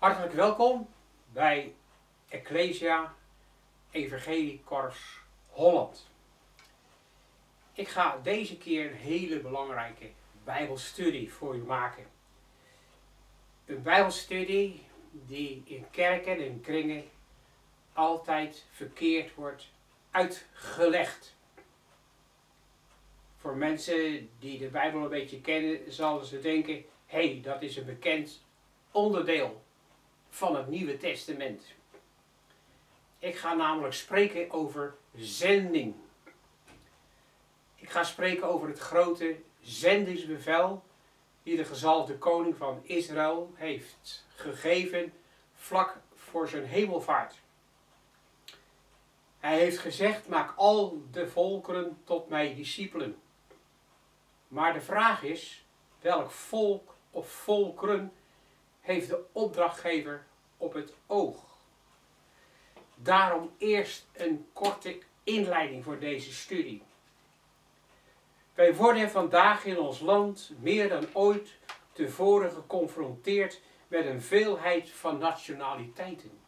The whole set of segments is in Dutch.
Hartelijk welkom bij Ecclesia Evangelie Korps Holland. Ik ga deze keer een hele belangrijke Bijbelstudie voor u maken. Een Bijbelstudie die in kerken en kringen altijd verkeerd wordt uitgelegd. Voor mensen die de Bijbel een beetje kennen, zullen ze denken: hé, dat is een bekend onderdeel van het Nieuwe Testament. Ik ga namelijk spreken over zending. Ik ga spreken over het grote zendingsbevel die de gezalfde koning van Israël heeft gegeven vlak voor zijn hemelvaart. Hij heeft gezegd: maak al de volkeren tot mijn discipelen. Maar de vraag is, welk volk of volkeren heeft de opdrachtgever op het oog? Daarom eerst een korte inleiding voor deze studie. Wij worden vandaag in ons land meer dan ooit tevoren geconfronteerd met een veelheid van nationaliteiten,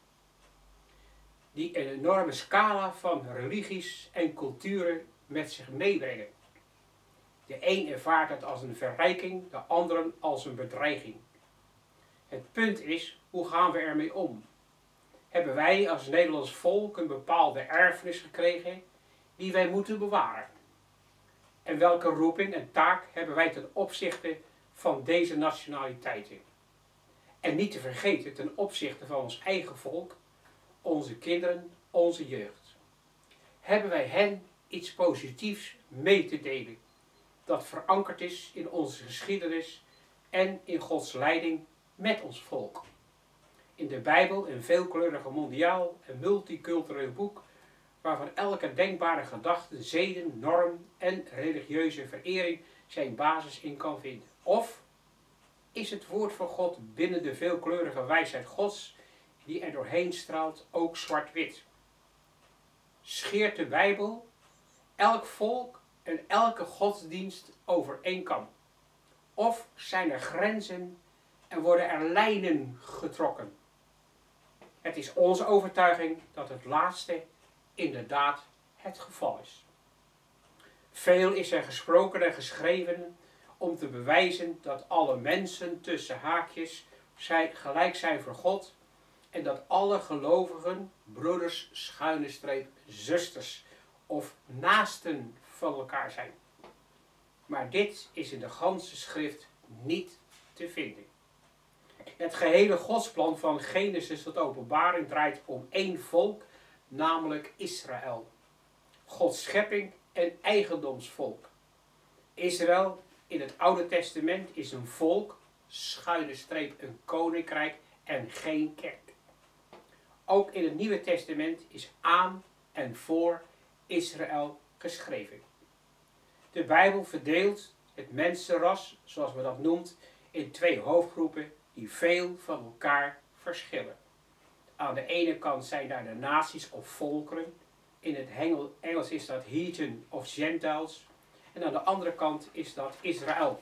die een enorme scala van religies en culturen met zich meebrengen. De een ervaart het als een verrijking, de anderen als een bedreiging. Het punt is, hoe gaan we ermee om? Hebben wij als Nederlands volk een bepaalde erfenis gekregen die wij moeten bewaren? En welke roeping en taak hebben wij ten opzichte van deze nationaliteiten? En niet te vergeten ten opzichte van ons eigen volk, onze kinderen, onze jeugd. Hebben wij hen iets positiefs mee te delen dat verankerd is in onze geschiedenis en in Gods leiding met ons volk? In de Bijbel een veelkleurige mondiaal en multicultureel boek waarvan elke denkbare gedachte, zeden, norm en religieuze verering zijn basis in kan vinden. Of is het woord van God binnen de veelkleurige wijsheid Gods die er doorheen straalt ook zwart-wit? Scheert de Bijbel elk volk en elke godsdienst over één kam? Of zijn er grenzen en worden er lijnen getrokken? Het is onze overtuiging dat het laatste inderdaad het geval is. Veel is er gesproken en geschreven om te bewijzen dat alle mensen tussen haakjes gelijk zijn voor God en dat alle gelovigen broeders, schuine streep, zusters of naasten van elkaar zijn. Maar dit is in de ganse schrift niet te vinden. Het gehele Godsplan van Genesis tot Openbaring draait om één volk, namelijk Israël. Gods schepping en eigendomsvolk. Israël in het Oude Testament is een volk, schuine streep een koninkrijk en geen kerk. Ook in het Nieuwe Testament is aan en voor Israël geschreven. De Bijbel verdeelt het mensenras, zoals we dat noemt, in twee hoofdgroepen die veel van elkaar verschillen. Aan de ene kant zijn daar de naties of volkeren. In het Engels is dat heathen of Gentiles. En aan de andere kant is dat Israël.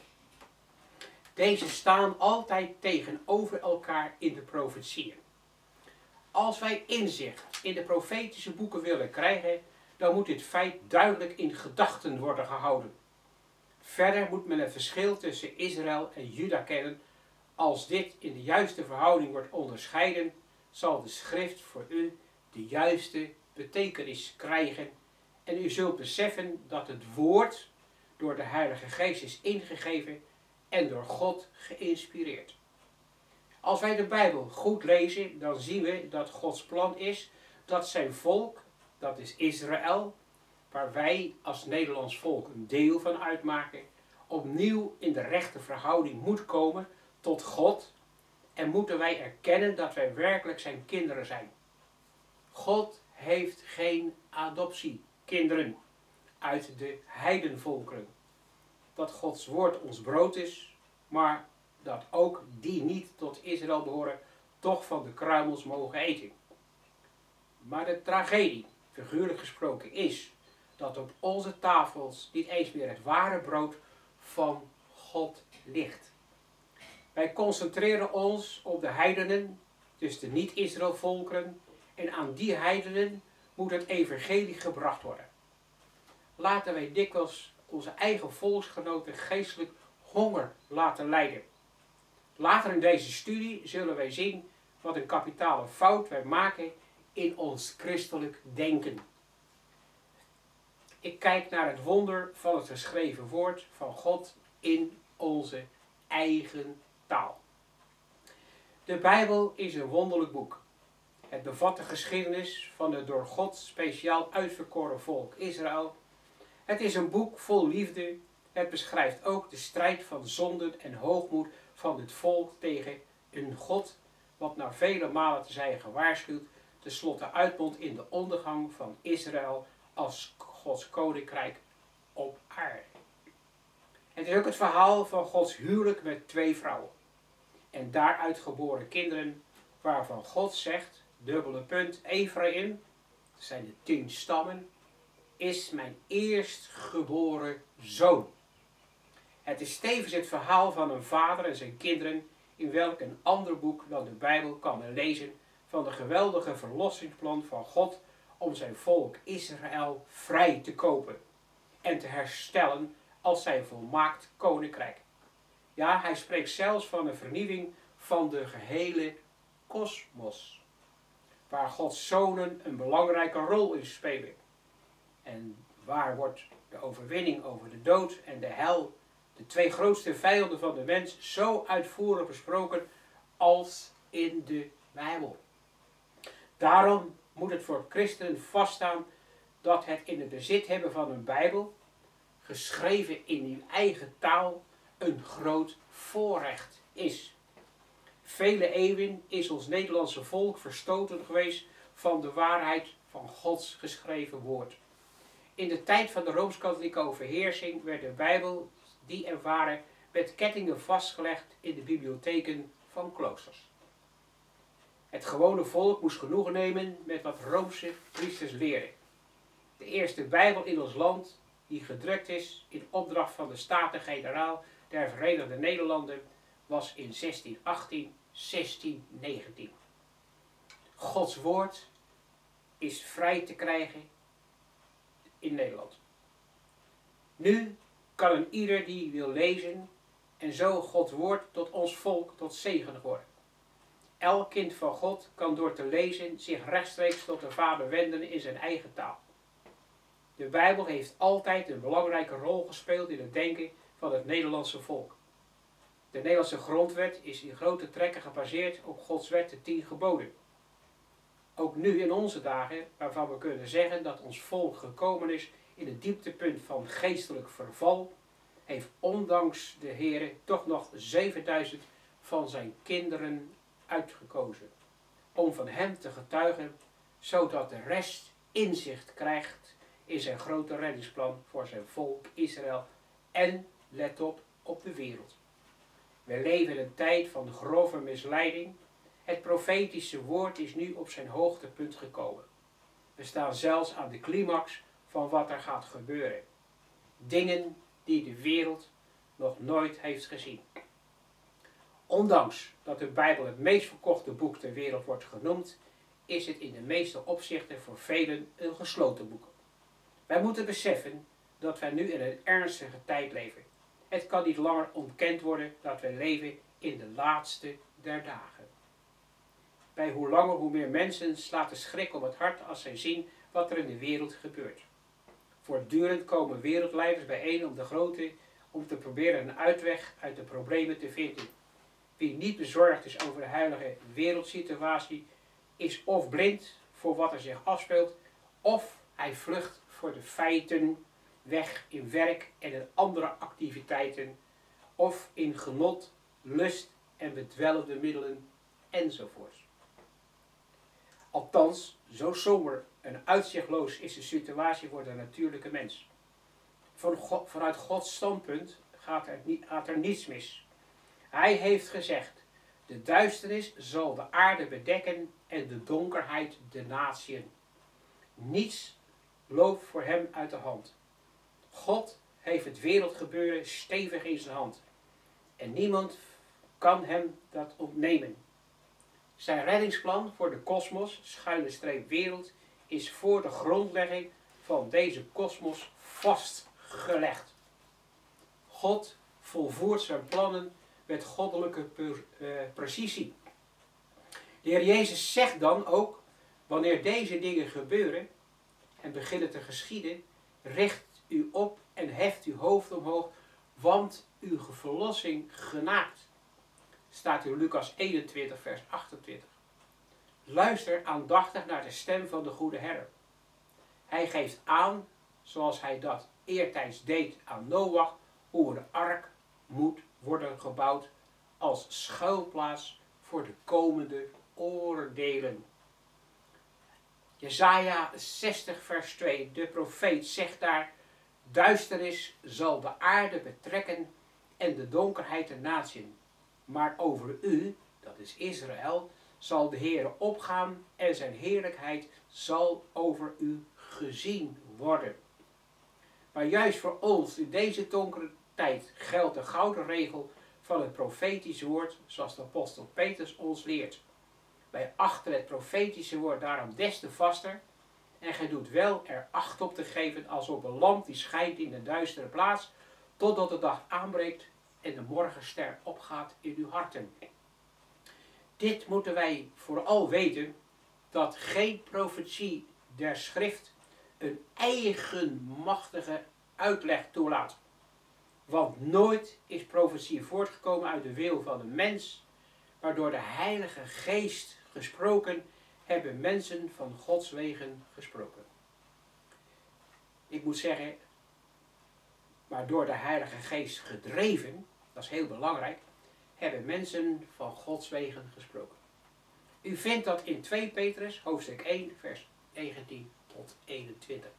Deze staan altijd tegenover elkaar in de profetieën. Als wij inzicht in de profetische boeken willen krijgen, dan moet dit feit duidelijk in gedachten worden gehouden. Verder moet men het verschil tussen Israël en Juda kennen. Als dit in de juiste verhouding wordt onderscheiden, zal de schrift voor u de juiste betekenis krijgen en u zult beseffen dat het woord door de Heilige Geest is ingegeven en door God geïnspireerd. Als wij de Bijbel goed lezen, dan zien we dat Gods plan is dat zijn volk, dat is Israël, waar wij als Nederlands volk een deel van uitmaken, opnieuw in de rechte verhouding moet komen tot God en moeten wij erkennen dat wij werkelijk zijn kinderen zijn. God heeft geen adoptiekinderen uit de heidenvolkeren. Dat Gods woord ons brood is, maar dat ook die niet tot Israël behoren, toch van de kruimels mogen eten. Maar de tragedie, figuurlijk gesproken, is dat op onze tafels niet eens meer het ware brood van God ligt. Wij concentreren ons op de heidenen dus de niet-Israël volkeren, en aan die heidenen moet het evangelie gebracht worden. Laten wij dikwijls onze eigen volksgenoten geestelijk honger laten lijden. Later in deze studie zullen wij zien wat een kapitale fout wij maken in ons christelijk denken. Ik kijk naar het wonder van het geschreven woord van God in onze eigen taal. De Bijbel is een wonderlijk boek. Het bevat de geschiedenis van het door God speciaal uitverkoren volk Israël. Het is een boek vol liefde. Het beschrijft ook de strijd van zonden en hoogmoed van het volk tegen een God, wat na vele malen te zijn gewaarschuwd, tenslotte uitmondt in de ondergang van Israël als Gods koninkrijk op aarde. Het is ook het verhaal van Gods huwelijk met 2 vrouwen en daaruit geboren kinderen, waarvan God zegt, dubbele punt, Ephraim, dat zijn de 10 stammen, is mijn eerstgeboren zoon. Het is tevens het verhaal van een vader en zijn kinderen, in welk een ander boek dan de Bijbel kan men lezen van de geweldige verlossingsplan van God om zijn volk Israël vrij te kopen en te herstellen als zijn volmaakt koninkrijk. Ja, hij spreekt zelfs van een vernieuwing van de gehele kosmos, waar Gods zonen een belangrijke rol in spelen. En waar wordt de overwinning over de dood en de hel, de 2 grootste vijanden van de mens, zo uitvoerig besproken als in de Bijbel. Daarom moet het voor christenen vaststaan dat het in het bezit hebben van een Bijbel, geschreven in uw eigen taal, een groot voorrecht is. Vele eeuwen is ons Nederlandse volk verstoten geweest van de waarheid van Gods geschreven woord. In de tijd van de Rooms-Katholieke overheersing werd de Bijbel, die er waren, met kettingen vastgelegd in de bibliotheken van kloosters. Het gewone volk moest genoegen nemen met wat Roomse priesters leerden. De eerste Bijbel in ons land, die gedrukt is in opdracht van de Staten-Generaal der Verenigde Nederlanden, was in 1618, 1619. Gods woord is vrij te krijgen in Nederland. Nu kan een ieder die wil lezen en zo Gods woord tot ons volk tot zegen worden. Elk kind van God kan door te lezen zich rechtstreeks tot de Vader wenden in zijn eigen taal. De Bijbel heeft altijd een belangrijke rol gespeeld in het denken van het Nederlandse volk. De Nederlandse grondwet is in grote trekken gebaseerd op Gods wet, de 10 geboden. Ook nu in onze dagen, waarvan we kunnen zeggen dat ons volk gekomen is in het dieptepunt van geestelijk verval, heeft ondanks de Heere toch nog 7000 van zijn kinderen uitgekozen om van hem te getuigen, zodat de rest inzicht krijgt in zijn grote reddingsplan voor zijn volk Israël en, let op de wereld. We leven in een tijd van grove misleiding. Het profetische woord is nu op zijn hoogtepunt gekomen. We staan zelfs aan de climax van wat er gaat gebeuren. Dingen die de wereld nog nooit heeft gezien. Ondanks dat de Bijbel het meest verkochte boek ter wereld wordt genoemd, is het in de meeste opzichten voor velen een gesloten boek. Wij moeten beseffen dat wij nu in een ernstige tijd leven. Het kan niet langer ontkend worden dat wij leven in de laatste der dagen. Bij hoe langer hoe meer mensen slaat de schrik om het hart als zij zien wat er in de wereld gebeurt. Voortdurend komen wereldleiders bijeen om te proberen een uitweg uit de problemen te vinden. Wie niet bezorgd is over de huidige wereldsituatie, is of blind voor wat er zich afspeelt, of hij vlucht voor de feiten weg in werk en in andere activiteiten, of in genot, lust en bedwelmende middelen enzovoort. Althans, zo somber en uitzichtloos is de situatie voor de natuurlijke mens. Vanuit Gods standpunt gaat er niets mis. Hij heeft gezegd, de duisternis zal de aarde bedekken en de donkerheid de natieën. Niets loopt voor hem uit de hand. God heeft het wereldgebeuren stevig in zijn hand. En niemand kan hem dat ontnemen. Zijn reddingsplan voor de kosmos, _wereld, is voor de grondlegging van deze kosmos vastgelegd. God volvoert zijn plannen met goddelijke precisie. De Heer Jezus zegt dan ook, wanneer deze dingen gebeuren en beginnen te geschieden, richt u op en heft uw hoofd omhoog, want uw verlossing genaakt. Staat in Lucas 21 vers 28. Luister aandachtig naar de stem van de goede herder. Hij geeft aan, zoals hij dat eertijds deed aan Noach, hoe een ark moet worden gebouwd als schuilplaats voor de komende oordelen. Jesaja 60 vers 2, de profeet zegt daar, duisternis zal de aarde betrekken en de donkerheid de natieën. Maar over u, dat is Israël, zal de Heere opgaan en zijn heerlijkheid zal over u gezien worden. Maar juist voor ons in deze donkere tijd geldt de gouden regel van het profetische woord, zoals de apostel Petrus ons leert. Wij achten het profetische woord daarom des te vaster, en gij doet wel er acht op te geven als op een lamp die schijnt in de duistere plaats, totdat de dag aanbreekt en de morgenster opgaat in uw harten. Dit moeten wij vooral weten, dat geen profetie der schrift een eigenmachtige uitleg toelaat. Want nooit is profetie voortgekomen uit de wil van een mens, maar door de Heilige Geest gesproken hebben mensen van Gods wegen gesproken. Ik moet zeggen, maar door de Heilige Geest gedreven, dat is heel belangrijk, hebben mensen van Gods wegen gesproken. U vindt dat in 2 Petrus, hoofdstuk 1, vers 19 tot 21.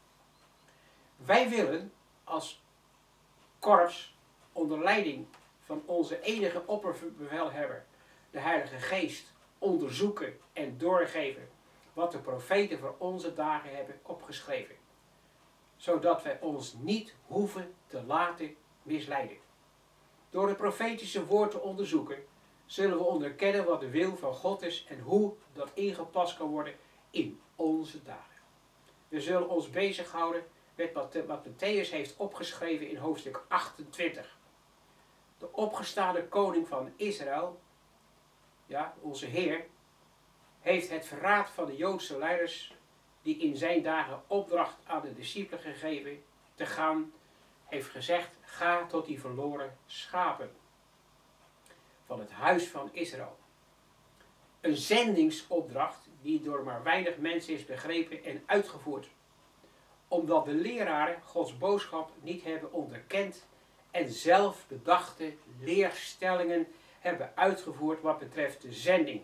Wij willen als korps onder leiding van onze enige opperbevelhebber, de Heilige Geest, onderzoeken en doorgeven wat de profeten voor onze dagen hebben opgeschreven, zodat wij ons niet hoeven te laten misleiden. Door het profetische woord te onderzoeken, zullen we onderkennen wat de wil van God is en hoe dat ingepast kan worden in onze dagen. We zullen ons bezighouden met wat Mattheüs heeft opgeschreven in hoofdstuk 28. De opgestane koning van Israël, ja, onze Heer, heeft het verraad van de Joodse leiders, die in zijn dagen opdracht aan de discipelen gegeven te gaan, heeft gezegd, ga tot die verloren schapen van het huis van Israël. Een zendingsopdracht die door maar weinig mensen is begrepen en uitgevoerd, omdat de leraren Gods boodschap niet hebben onderkend en zelf bedachte leerstellingen hebben uitgevoerd wat betreft de zending.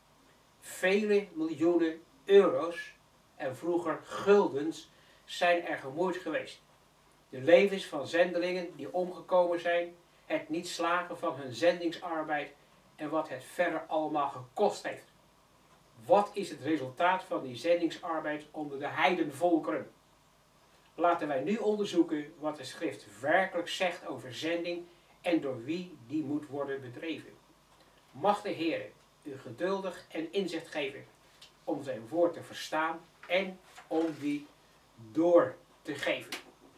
Vele miljoenen euro's en vroeger guldens zijn er gemoeid geweest. De levens van zendelingen die omgekomen zijn, het niet slagen van hun zendingsarbeid en wat het verder allemaal gekost heeft. Wat is het resultaat van die zendingsarbeid onder de heidenvolkeren? Laten wij nu onderzoeken wat de schrift werkelijk zegt over zending en door wie die moet worden bedreven. Mag de Heer u geduldig en inzicht geven om zijn woord te verstaan en om die door te geven.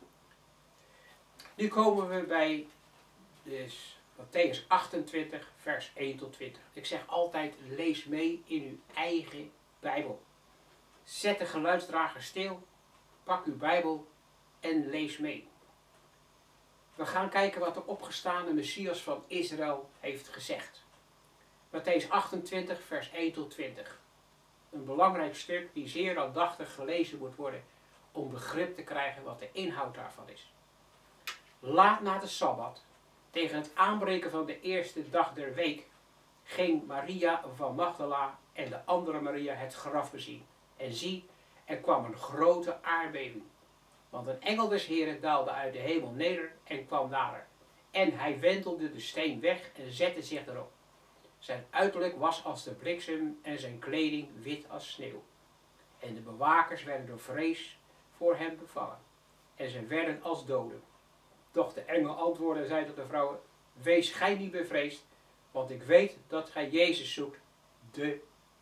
Nu komen we bij dus Mattheüs 28 vers 1 tot 20. Ik zeg altijd, lees mee in uw eigen Bijbel. Zet de geluidsdrager stil, pak uw Bijbel en lees mee. We gaan kijken wat de opgestane Messias van Israël heeft gezegd. Mattheüs 28 vers 1 tot 20. Een belangrijk stuk die zeer aandachtig gelezen moet worden om begrip te krijgen wat de inhoud daarvan is. Laat na de Sabbat, tegen het aanbreken van de eerste dag der week, ging Maria van Magdala en de andere Maria het graf bezien. En zie, er kwam een grote aardbeving. Want een engel des Heren daalde uit de hemel neder en kwam nader. En hij wentelde de steen weg en zette zich erop. Zijn uiterlijk was als de bliksem en zijn kleding wit als sneeuw. En de bewakers werden door vrees voor hem bevangen. En ze werden als doden. Doch de engel antwoordde en zei tot de vrouwen, wees gij niet bevreesd, want ik weet dat gij Jezus zoekt, de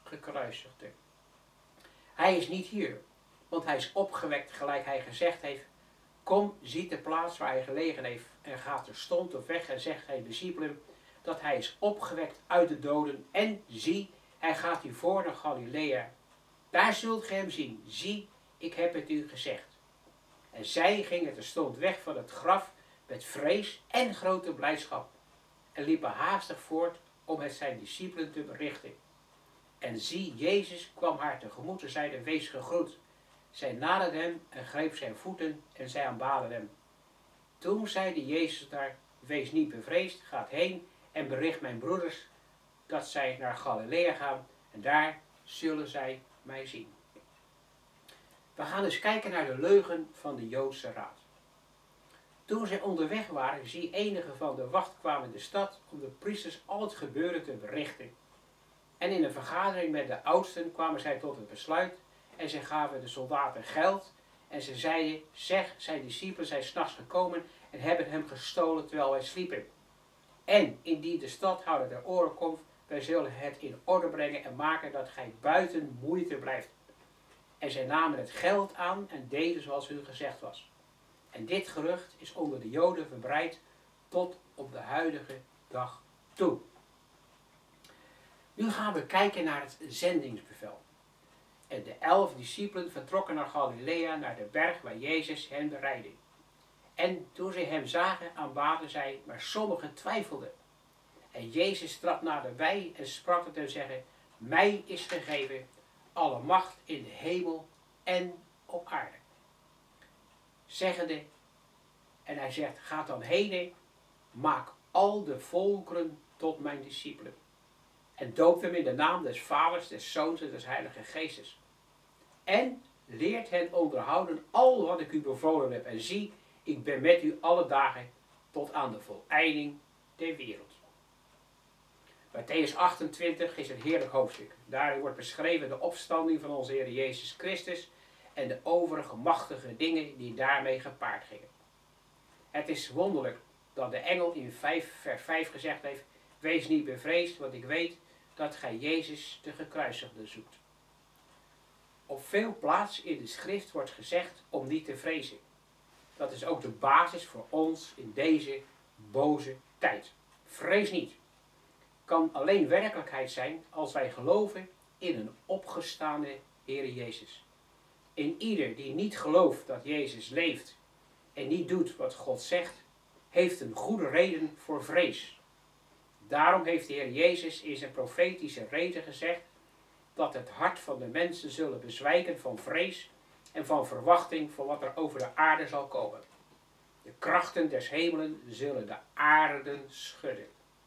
gekruisigde. Hij is niet hier, want hij is opgewekt gelijk hij gezegd heeft. Kom, ziet de plaats waar hij gelegen heeft en gaat terstond op weg en zegt zijn discipelen dat hij is opgewekt uit de doden en zie, hij gaat u voor naar Galilea. Daar zult ge hem zien. Zie, ik heb het u gezegd. En zij gingen terstond weg van het graf met vrees en grote blijdschap en liepen haastig voort om het zijn discipelen te berichten. En zie, Jezus kwam haar tegemoet en zeide, wees gegroet. Zij naderde hem en greep zijn voeten en zij aanbaden hem. Toen zeide Jezus daar, wees niet bevreesd, gaat heen en bericht mijn broeders dat zij naar Galilea gaan en daar zullen zij mij zien. We gaan eens kijken naar de leugen van de Joodse raad. Toen zij onderweg waren, zie enigen van de wacht kwamen in de stad om de priesters al het gebeurde te berichten. En in een vergadering met de oudsten kwamen zij tot het besluit en zij gaven de soldaten geld en ze zeiden, zeg, zijn discipelen zijn 's nachts gekomen en hebben hem gestolen terwijl wij sliepen. En indien de stadhouder ter oren komt, wij zullen het in orde brengen en maken dat gij buiten moeite blijft. En zij namen het geld aan en deden zoals hun gezegd was. En dit gerucht is onder de Joden verbreid tot op de huidige dag toe. Nu gaan we kijken naar het zendingsbevel. En de 11 discipelen vertrokken naar Galilea, naar de berg waar Jezus hen bereidde. En toen zij hem zagen, aanbaden zij, maar sommigen twijfelden. En Jezus trad naderbij en sprak tot hen zeggen, mij is gegeven alle macht in de hemel en op aarde. Zeggende, en hij zegt, ga dan heen, maak al de volkeren tot mijn discipelen. En doop hem in de naam des Vaders, des Zoons en des Heilige Geestes. En leert hen onderhouden al wat ik u bevolen heb. En zie, ik ben met u alle dagen tot aan de voleinding der wereld. Mattheüs 28 is een heerlijk hoofdstuk. Daarin wordt beschreven de opstanding van onze Heer Jezus Christus en de overige machtige dingen die daarmee gepaard gingen. Het is wonderlijk dat de engel in vers 5 gezegd heeft, wees niet bevreesd, want ik weet dat gij Jezus de gekruisigde zoekt. Op veel plaatsen in de schrift wordt gezegd om niet te vrezen. Dat is ook de basis voor ons in deze boze tijd. Vrees niet. Kan alleen werkelijkheid zijn als wij geloven in een opgestaande Heer Jezus. In ieder die niet gelooft dat Jezus leeft en niet doet wat God zegt, heeft een goede reden voor vrees. Daarom heeft de Heer Jezus in zijn profetische reden gezegd dat het hart van de mensen zullen bezwijken van vrees en van verwachting voor wat er over de aarde zal komen. De krachten des hemelen zullen de aarde schudden.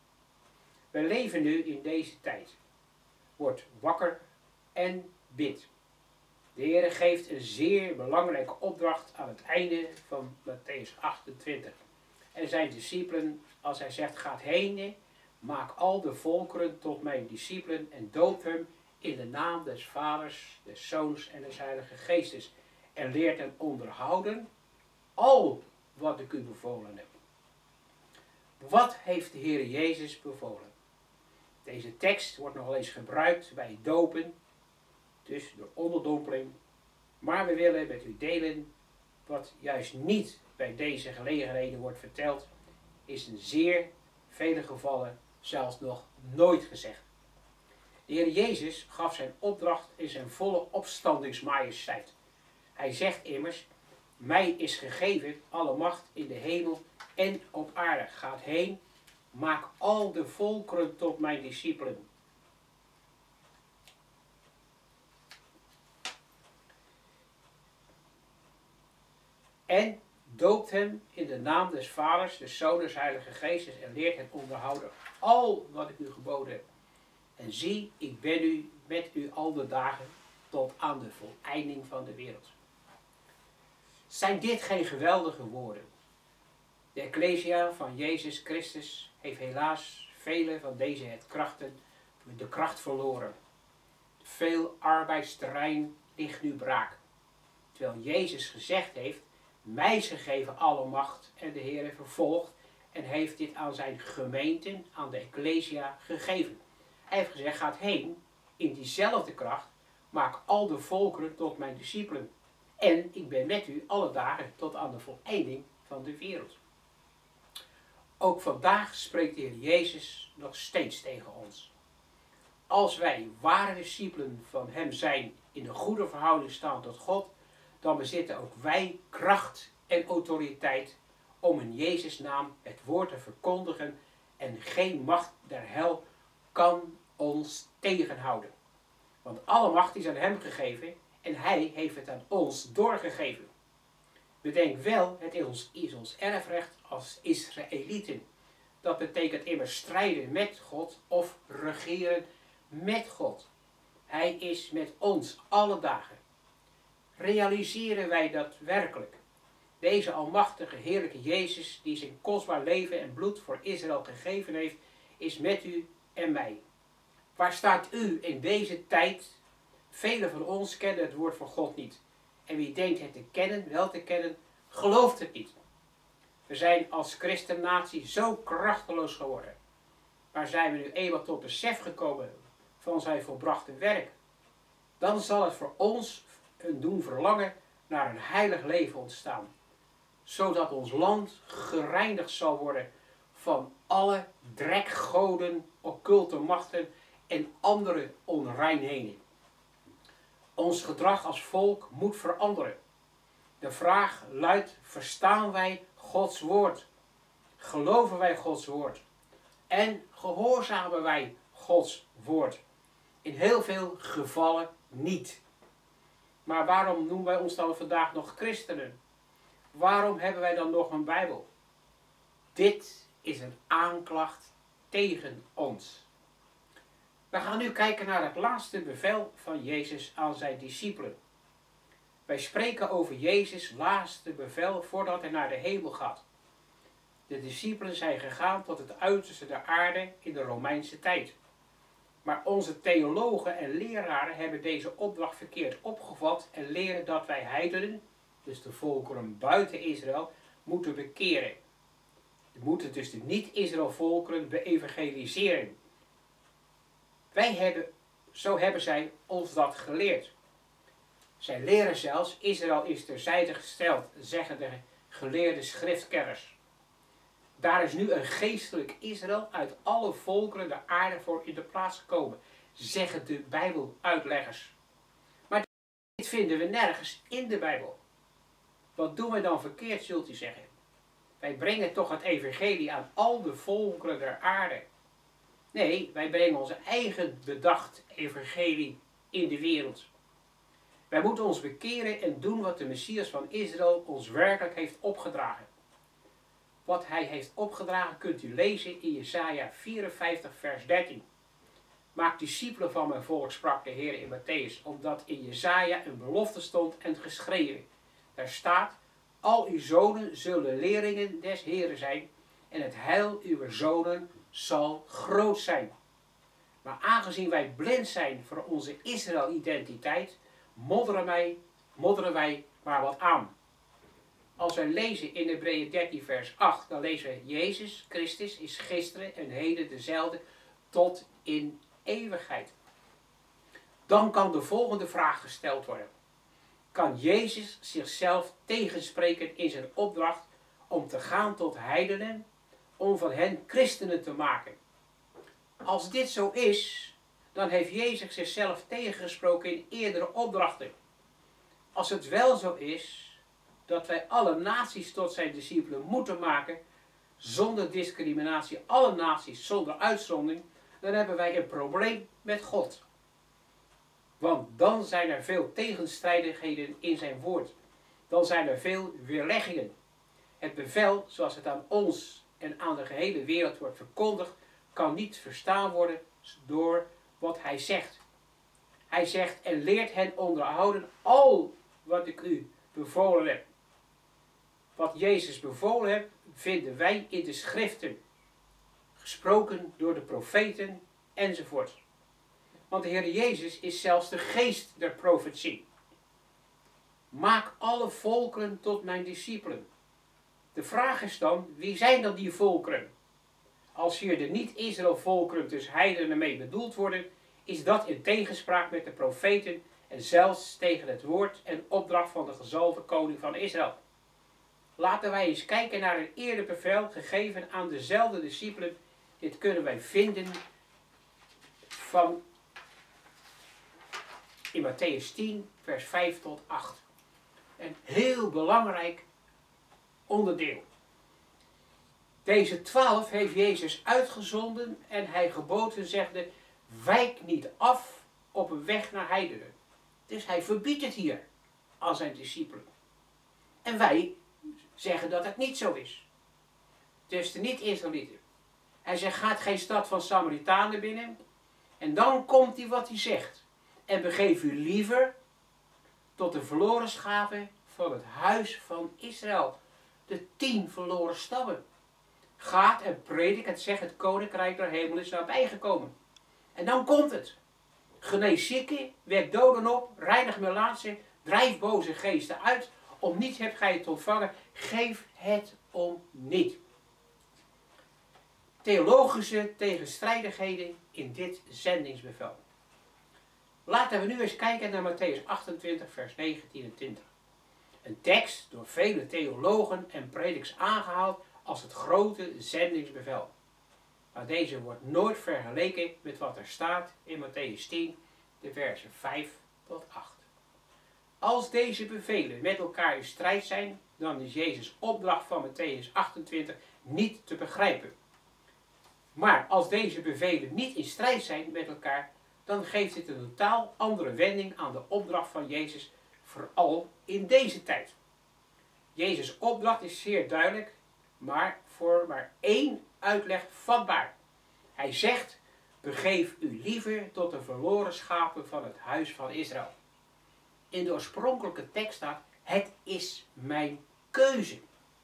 We leven nu in deze tijd. Word wakker en bid. De Heer geeft een zeer belangrijke opdracht aan het einde van Mattheüs 28. En zijn discipelen, als hij zegt, gaat heen, maak al de volkeren tot mijn discipelen en doop hem in de naam des Vaders, des Zoons en des Heilige Geestes. En leert hen onderhouden al wat ik u bevolen heb. Wat heeft de Heer Jezus bevolen? Deze tekst wordt nog wel eens gebruikt bij dopen, dus door onderdompeling. Maar we willen met u delen wat juist niet bij deze gelegenheden wordt verteld, is in zeer vele gevallen zelfs nog nooit gezegd. De Heer Jezus gaf zijn opdracht in zijn volle opstandingsmajesteit. Hij zegt immers, mij is gegeven alle macht in de hemel en op aarde. Gaat heen, maak al de volkeren tot mijn discipelen. En doopt hem in de naam des Vaders, des Zoons, des Heilige Geestes en leert hen onderhouden al wat ik u geboden heb. En zie, ik ben u met u al de dagen tot aan de voleinding van de wereld. Zijn dit geen geweldige woorden? De Ecclesia van Jezus Christus heeft helaas vele van deze de kracht verloren. Veel arbeidsterrein ligt nu braak. Terwijl Jezus gezegd heeft, mij is gegeven alle macht en de Heer vervolgt en heeft dit aan zijn gemeenten, aan de Ecclesia gegeven. Hij heeft gezegd, gaat heen in diezelfde kracht, maak al de volkeren tot mijn discipelen. En ik ben met u alle dagen tot aan de voleinding van de wereld. Ook vandaag spreekt de Heer Jezus nog steeds tegen ons. Als wij ware discipelen van hem zijn, in een goede verhouding staan tot God, dan bezitten ook wij kracht en autoriteit om in Jezus' naam het woord te verkondigen en geen macht der hel kan ons tegenhouden. Want alle macht is aan hem gegeven en hij heeft het aan ons doorgegeven. Bedenk wel, het is ons erfrecht als Israëlieten. Dat betekent immers strijden met God of regeren met God. Hij is met ons alle dagen. Realiseren wij dat werkelijk? Deze almachtige, heerlijke Jezus, die zijn kostbaar leven en bloed voor Israël gegeven heeft, is met u en mij. Waar staat u in deze tijd? Velen van ons kennen het woord van God niet. En wie denkt het te kennen, wel te kennen, gelooft het niet. We zijn als christennatie zo krachteloos geworden. Maar zijn we nu eenmaal tot besef gekomen van zijn volbrachte werk, dan zal het voor ons een doen verlangen naar een heilig leven ontstaan. Zodat ons land gereinigd zal worden van alle drekgoden, occulte machten en andere onreinheden. Ons gedrag als volk moet veranderen. De vraag luidt, verstaan wij Gods woord? Geloven wij Gods woord? En gehoorzamen wij Gods woord? In heel veel gevallen niet. Maar waarom noemen wij ons dan vandaag nog christenen? Waarom hebben wij dan nog een Bijbel? Dit is een aanklacht tegen ons. We gaan nu kijken naar het laatste bevel van Jezus aan zijn discipelen. Wij spreken over Jezus' laatste bevel voordat hij naar de hemel gaat. De discipelen zijn gegaan tot het uiterste der aarde in de Romeinse tijd. Maar onze theologen en leraren hebben deze opdracht verkeerd opgevat en leren dat wij heidenen, dus de volkeren buiten Israël, moeten bekeren. We moeten dus de niet-Israël volkeren beëvangeliseren. Zo hebben zij ons dat geleerd. Zij leren zelfs, Israël is terzijde gesteld, zeggen de geleerde schriftkenners. Daar is nu een geestelijk Israël uit alle volkeren de aarde voor in de plaats gekomen, zeggen de Bijbeluitleggers. Maar dit vinden we nergens in de Bijbel. Wat doen we dan verkeerd, zult u zeggen? Wij brengen toch het evangelie aan al de volkeren der aarde. Nee, wij brengen onze eigen bedacht evangelie in de wereld. Wij moeten ons bekeren en doen wat de Messias van Israël ons werkelijk heeft opgedragen. Wat hij heeft opgedragen kunt u lezen in Jesaja 54 vers 13. Maak discipelen van mijn volk, sprak de Heer in Matthäus, omdat in Jesaja een belofte stond en geschreven. Daar staat, al uw zonen zullen leerlingen des Heren zijn en het heil uw zonen zal groot zijn. Maar aangezien wij blind zijn voor onze Israël-identiteit, modderen wij maar wat aan. Als wij lezen in Hebreeën 13 vers 8, dan lezen we Jezus Christus is gisteren en heden dezelfde tot in eeuwigheid. Dan kan de volgende vraag gesteld worden. Kan Jezus zichzelf tegenspreken in zijn opdracht om te gaan tot heidenen, om van hen christenen te maken? Als dit zo is, dan heeft Jezus zichzelf tegengesproken in eerdere opdrachten. Als het wel zo is dat wij alle naties tot zijn discipelen moeten maken, zonder discriminatie, alle naties zonder uitzondering, dan hebben wij een probleem met God. Want dan zijn er veel tegenstrijdigheden in zijn woord. Dan zijn er veel weerleggingen. Het bevel, zoals het aan ons en aan de gehele wereld wordt verkondigd, kan niet verstaan worden door wat hij zegt. Hij zegt en leert hen onderhouden al wat ik u bevolen heb. Wat Jezus bevolen heeft, vinden wij in de schriften. Gesproken door de profeten enzovoort. Want de Heer Jezus is zelfs de geest der profetie. Maak alle volkeren tot mijn discipelen. De vraag is dan, wie zijn dan die volkeren? Als hier de niet-Israël volkeren, dus heidenen mee bedoeld worden, is dat in tegenspraak met de profeten en zelfs tegen het woord en opdracht van de gezalfde koning van Israël. Laten wij eens kijken naar een eerder bevel gegeven aan dezelfde discipelen. Dit kunnen wij vinden in Matthäus 10, vers 5 tot 8. Een heel belangrijk onderdeel. Deze 12 heeft Jezus uitgezonden en hij geboden zegde, wijk niet af op een weg naar heidenen. Dus hij verbiedt het hier aan zijn discipelen. En wij zeggen dat het niet zo is. Dus de niet-Israëlieten. Hij zegt, gaat geen stad van Samaritanen binnen. En dan komt hij wat hij zegt. En begeef u liever tot de verloren schapen van het huis van Israël. De 10 verloren stammen. Gaat en predik het, zegt het koninkrijk der hemel is nabijgekomen. En dan komt het. Genees zieken, wek doden op, reinig melaatsen, drijf boze geesten uit. Om niets hebt gij het ontvangen, geef het om niet. Theologische tegenstrijdigheden in dit zendingsbevel. Laten we nu eens kijken naar Matthäus 28, vers 19 en 20. Een tekst door vele theologen en prediks aangehaald als het grote zendingsbevel. Maar deze wordt nooit vergeleken met wat er staat in Matthäus 10, de versen 5 tot 8. Als deze bevelen met elkaar in strijd zijn, dan is Jezus' opdracht van Matthäus 28 niet te begrijpen. Maar als deze bevelen niet in strijd zijn met elkaar, dan geeft dit een totaal andere wending aan de opdracht van Jezus, vooral in deze tijd. Jezus' opdracht is zeer duidelijk, maar voor maar één uitleg vatbaar. Hij zegt, begeef u liever tot de verloren schapen van het huis van Israël. In de oorspronkelijke tekst staat, het is mijn keuze.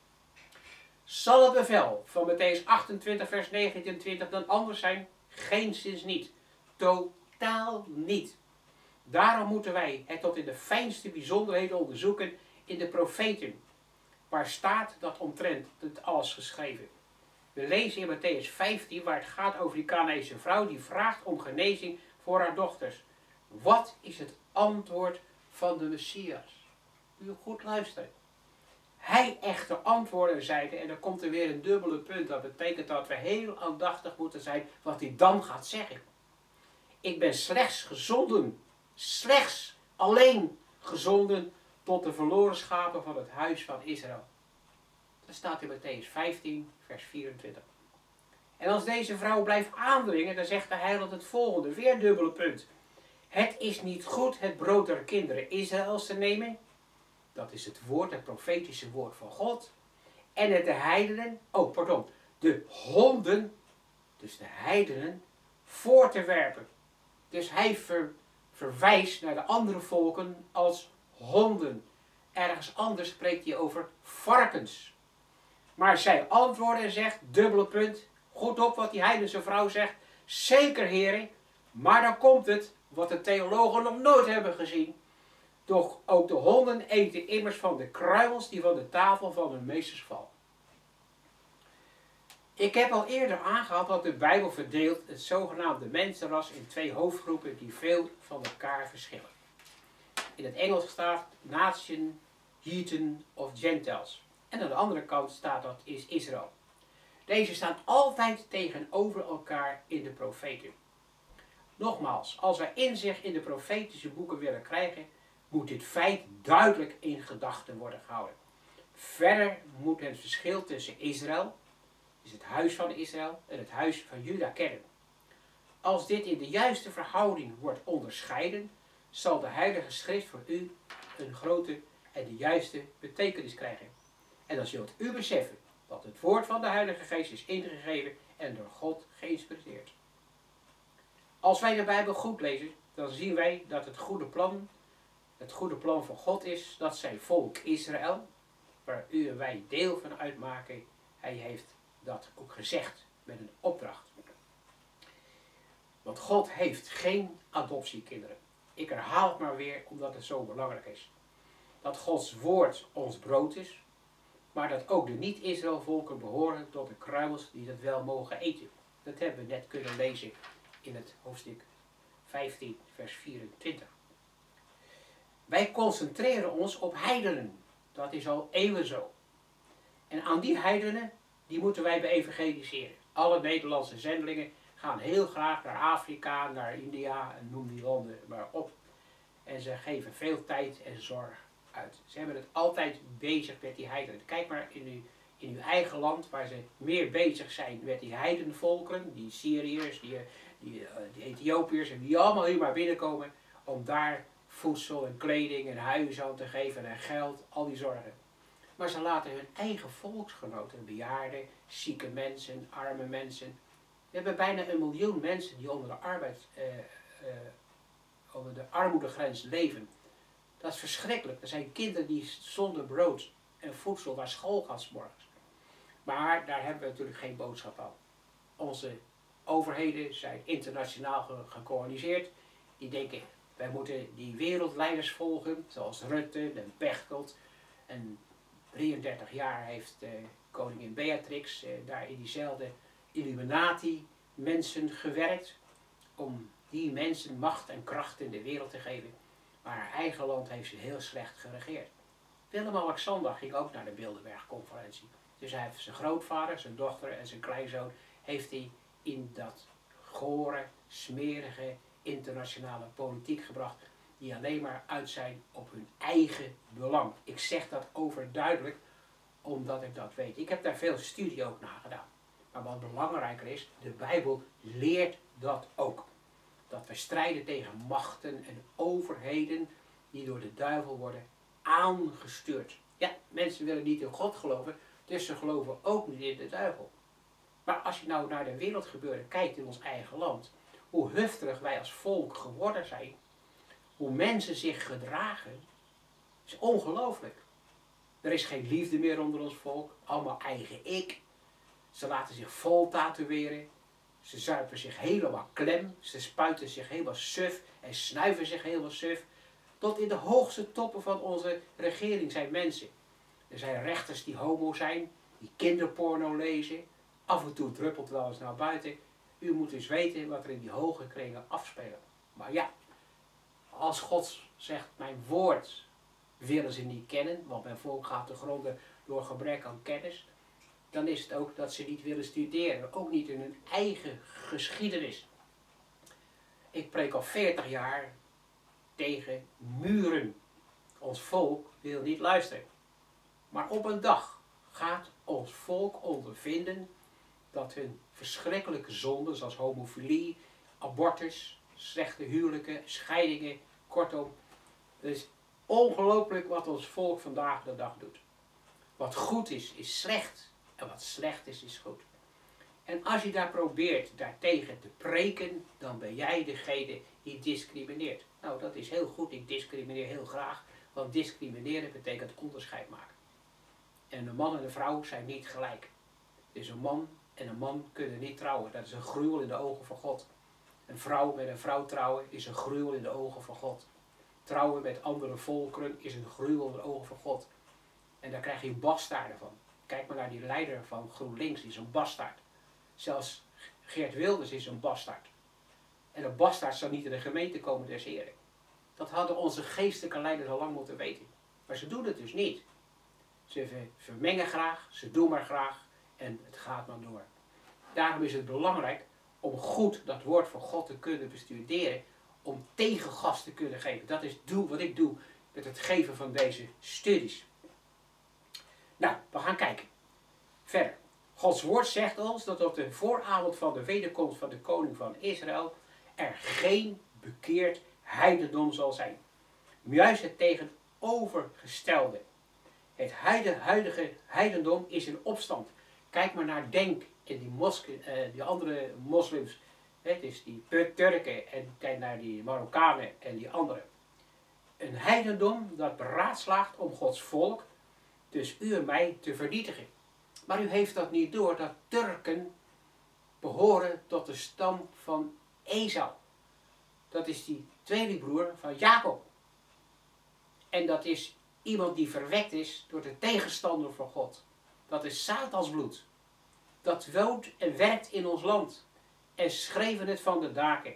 Zal het bevel van Matthäus 28 vers 19 en 20 dan anders zijn? Geenszins niet. Totaal niet. Daarom moeten wij het tot in de fijnste bijzonderheden onderzoeken in de profeten. Waar staat dat omtrent het alles geschreven? We lezen in Matthäus 15 waar het gaat over die Kanaanese vrouw die vraagt om genezing voor haar dochters. Wat is het antwoord van de Messias? U goed luisteren. Hij echter antwoordde en zeide, en dan komt er weer een dubbele punt. Dat betekent dat we heel aandachtig moeten zijn wat hij dan gaat zeggen. Ik ben slechts gezonden, slechts alleen gezonden tot de verloren schapen van het huis van Israël. Dat staat in Matthäus 15, vers 24. En als deze vrouw blijft aandringen, dan zegt de heiland het volgende, weer dubbele punt. Het is niet goed het brood der kinderen Israëls te nemen. Dat is het woord, het profetische woord van God. En het de heidenen, de honden, dus de heidenen, voor te werpen. Dus hij verwijst naar de andere volken als honden. Ergens anders spreekt hij over varkens. Maar zij antwoordde en zegt, dubbele punt, goed op wat die heidense vrouw zegt. Zeker heren, maar dan komt het, wat de theologen nog nooit hebben gezien. Doch ook de honden eten immers van de kruimels die van de tafel van hun meesters vallen. Ik heb al eerder aangehaald dat de Bijbel verdeelt het zogenaamde mensenras in 2 hoofdgroepen die veel van elkaar verschillen. In het Engels staat nation, heathen of gentiles. En aan de andere kant staat dat is Israël. Deze staan altijd tegenover elkaar in de profeten. Nogmaals, als wij inzicht in de profetische boeken willen krijgen, moet dit feit duidelijk in gedachten worden gehouden. Verder moet het verschil tussen Israël, dus het huis van Israël, en het huis van Juda kennen. Als dit in de juiste verhouding wordt onderscheiden, zal de Heilige Schrift voor u een grote en de juiste betekenis krijgen. En dan zult u beseffen dat het woord van de Heilige Geest is ingegeven en door God geïnspireerd. Als wij de Bijbel goed lezen, dan zien wij dat het goede plan van God is dat zijn volk Israël, waar u en wij deel van uitmaken, hij heeft dat ook gezegd met een opdracht. Want God heeft geen adoptiekinderen. Ik herhaal het maar weer omdat het zo belangrijk is. Dat Gods woord ons brood is, maar dat ook de niet-Israël volken behoren tot de kruimels die dat wel mogen eten. Dat hebben we net kunnen lezen in het hoofdstuk 15 vers 24. Wij concentreren ons op heidenen. Dat is al eeuwen zo. En aan die heidenen, die moeten wij beëvangeliseren. Alle Nederlandse zendelingen gaan heel graag naar Afrika, naar India en noem die landen maar op. En ze geven veel tijd en zorg uit. Ze hebben het altijd bezig met die heidenen. Kijk maar in uw eigen land waar ze meer bezig zijn met die heidenvolkeren, die Syriërs, die Ethiopiërs en die allemaal hier maar binnenkomen om daar voedsel en kleding en huizen aan te geven en geld, al die zorgen. Maar ze laten hun eigen volksgenoten, bejaarden, zieke mensen, arme mensen. We hebben bijna 1 miljoen mensen die onder de armoedegrens leven. Dat is verschrikkelijk. Er zijn kinderen die zonder brood en voedsel naar school gaan 's morgens. Maar daar hebben we natuurlijk geen boodschap aan. Onze overheden zijn internationaal georganiseerd. Die denken, wij moeten die wereldleiders volgen, zoals Rutte en Pechtold. En 33 jaar heeft koningin Beatrix daar in diezelfde Illuminati mensen gewerkt. Om die mensen macht en kracht in de wereld te geven. Maar haar eigen land heeft ze heel slecht geregeerd. Willem-Alexander ging ook naar de Bilderberg-conferentie. Dus hij heeft zijn grootvader, zijn dochter en zijn kleinzoon heeft hij in dat gore, smerige, internationale politiek gebracht. Die alleen maar uit zijn op hun eigen belang. Ik zeg dat overduidelijk omdat ik dat weet. Ik heb daar veel studie ook naar gedaan. Maar wat belangrijker is, de Bijbel leert dat ook. Dat we strijden tegen machten en overheden die door de duivel worden aangestuurd. Ja, mensen willen niet in God geloven, dus ze geloven ook niet in de duivel. Maar als je nou naar de wereldgebeuren kijkt in ons eigen land, hoe hufterig wij als volk geworden zijn, hoe mensen zich gedragen, is ongelooflijk. Er is geen liefde meer onder ons volk, allemaal eigen ik. Ze laten zich vol tatoeëren. Ze zuipen zich helemaal klem, ze spuiten zich helemaal suf en snuiven zich helemaal suf. Tot in de hoogste toppen van onze regering zijn mensen. Er zijn rechters die homo zijn, die kinderporno lezen. Af en toe druppelt wel eens naar buiten. U moet dus weten wat er in die hoge kringen afspelen. Maar ja, als God zegt, mijn woord willen ze niet kennen, want mijn volk gaat te gronden door gebrek aan kennis. Dan is het ook dat ze niet willen studeren, ook niet in hun eigen geschiedenis. Ik preek al 40 jaar tegen muren. Ons volk wil niet luisteren. Maar op een dag gaat ons volk ondervinden dat hun verschrikkelijke zonden, zoals homofilie, abortus, slechte huwelijken, scheidingen, kortom, het is ongelooflijk wat ons volk vandaag de dag doet. Wat goed is, is slecht. En wat slecht is, is goed. En als je daar probeert daartegen te preken, dan ben jij degene die discrimineert. Nou, dat is heel goed. Ik discrimineer heel graag. Want discrimineren betekent onderscheid maken. En een man en een vrouw zijn niet gelijk. Dus een man en een man kunnen niet trouwen. Dat is een gruwel in de ogen van God. Een vrouw met een vrouw trouwen is een gruwel in de ogen van God. Trouwen met andere volkeren is een gruwel in de ogen van God. En daar krijg je bastaarden van. Kijk maar naar die leider van GroenLinks, die is een bastaard. Zelfs Geert Wilders is een bastaard. En een bastaard zal niet in de gemeente komen des Heren. Dat hadden onze geestelijke leiders al lang moeten weten. Maar ze doen het dus niet. Ze vermengen graag, ze doen maar graag en het gaat maar door. Daarom is het belangrijk om goed dat woord van God te kunnen bestuderen. Om tegengas te kunnen geven. Dat is wat ik doe met het geven van deze studies. Nou, we gaan kijken. Verder. Gods woord zegt ons dat op de vooravond van de wederkomst van de koning van Israël er geen bekeerd heidendom zal zijn. Juist het tegenovergestelde. Het huidige heidendom is in opstand. Kijk maar naar Denk en die andere moslims. Het is die Turken en kijk naar die Marokkanen en die anderen. Een heidendom dat beraadslaagt om Gods volk, dus u en mij, te vernietigen. Maar u heeft dat niet door, dat Turken behoren tot de stam van Esau. Dat is die tweelingbroer van Jacob. En dat is iemand die verwekt is door de tegenstander van God. Dat is Satans bloed. Dat woont en werkt in ons land. En schreven het van de daken.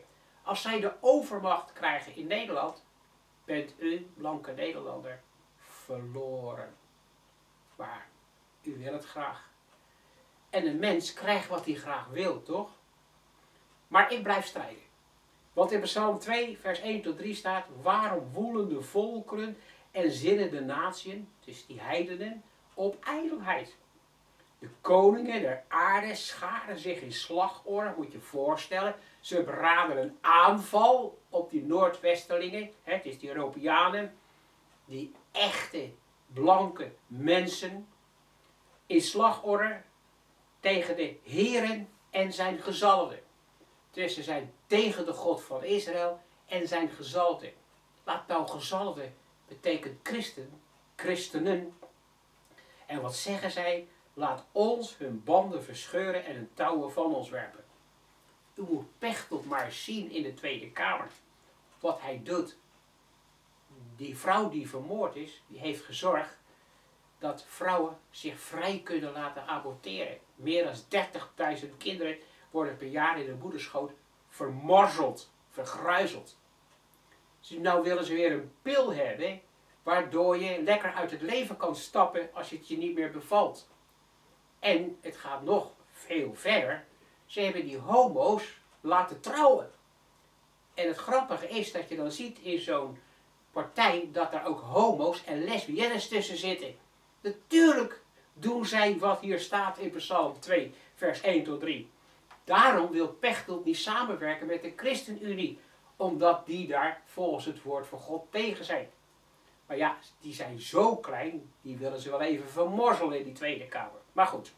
Als zij de overmacht krijgen in Nederland, bent u, blanke Nederlander, verloren. Maar u wil het graag. En een mens krijgt wat hij graag wil, toch? Maar ik blijf strijden. Want in Psalm 2, vers 1 tot 3 staat: waarom woelen de volkeren en zinnen de natieën, dus die heidenen, op ijdelheid? De koningen der aarde scharen zich in slagorde, moet je voorstellen. Ze beraden een aanval op die Noordwestelingen, het is die Europeanen, die echte blanke mensen, in slagorde tegen de Heeren en zijn gezalden. Dus ze zijn tegen de God van Israël en zijn gezalden. Laat nou gezalden betekent christen, christenen. En wat zeggen zij? Laat ons hun banden verscheuren en hun touwen van ons werpen. U moet Pechtold maar eens zien in de Tweede Kamer. Wat hij doet. Die vrouw die vermoord is, die heeft gezorgd dat vrouwen zich vrij kunnen laten aborteren. Meer dan 30.000 kinderen worden per jaar in de moederschoot vermorzeld, vergruizeld. Dus nou willen ze weer een pil hebben, waardoor je lekker uit het leven kan stappen als het je niet meer bevalt. En het gaat nog veel verder. Ze hebben die homo's laten trouwen. En het grappige is dat je dan ziet in zo'n partij dat er ook homo's en lesbiennes tussen zitten. Natuurlijk doen zij wat hier staat in Psalm 2, vers 1 tot 3. Daarom wil Pechtold niet samenwerken met de ChristenUnie, omdat die daar volgens het woord van God tegen zijn. Maar ja, die zijn zo klein, die willen ze wel even vermorzelen in die Tweede Kamer. Maar goed.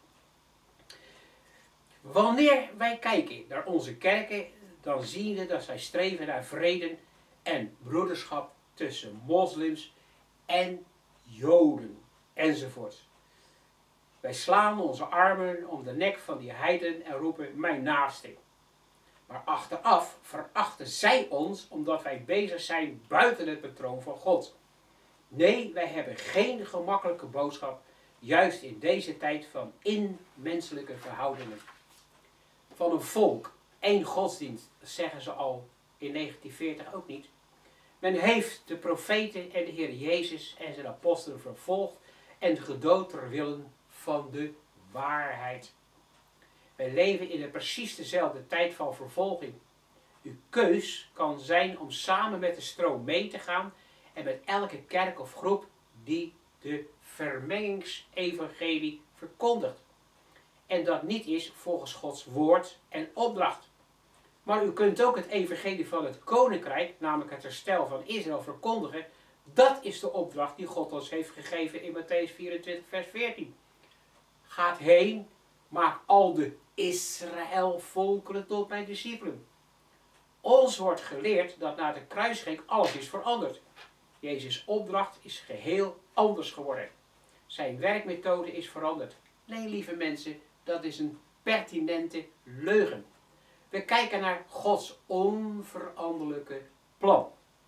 Wanneer wij kijken naar onze kerken, dan zien we dat zij streven naar vrede en broederschap tussen moslims en joden enzovoort. Wij slaan onze armen om de nek van die heiden en roepen mijn naaste. Maar achteraf verachten zij ons omdat wij bezig zijn buiten het patroon van God. Nee, wij hebben geen gemakkelijke boodschap, juist in deze tijd van inmenselijke verhoudingen. Van een volk, één godsdienst, dat zeggen ze al in 1940 ook niet. Men heeft de profeten en de Heer Jezus en zijn apostelen vervolgd en gedood ter wille van de waarheid. Wij leven in een precies dezelfde tijd van vervolging. Uw keus kan zijn om samen met de stroom mee te gaan en met elke kerk of groep die de vermengingsevangelie verkondigt. En dat niet is volgens Gods woord en opdracht. Maar u kunt ook het evangelie van het koninkrijk, namelijk het herstel van Israël, verkondigen. Dat is de opdracht die God ons heeft gegeven in Mattheüs 24 vers 14. Gaat heen, maak al de Israël-volkeren tot mijn discipelen. Ons wordt geleerd dat na de kruising alles is veranderd. Jezus' opdracht is geheel anders geworden. Zijn werkmethode is veranderd. Nee, lieve mensen, dat is een pertinente leugen. We kijken naar Gods onveranderlijke plan.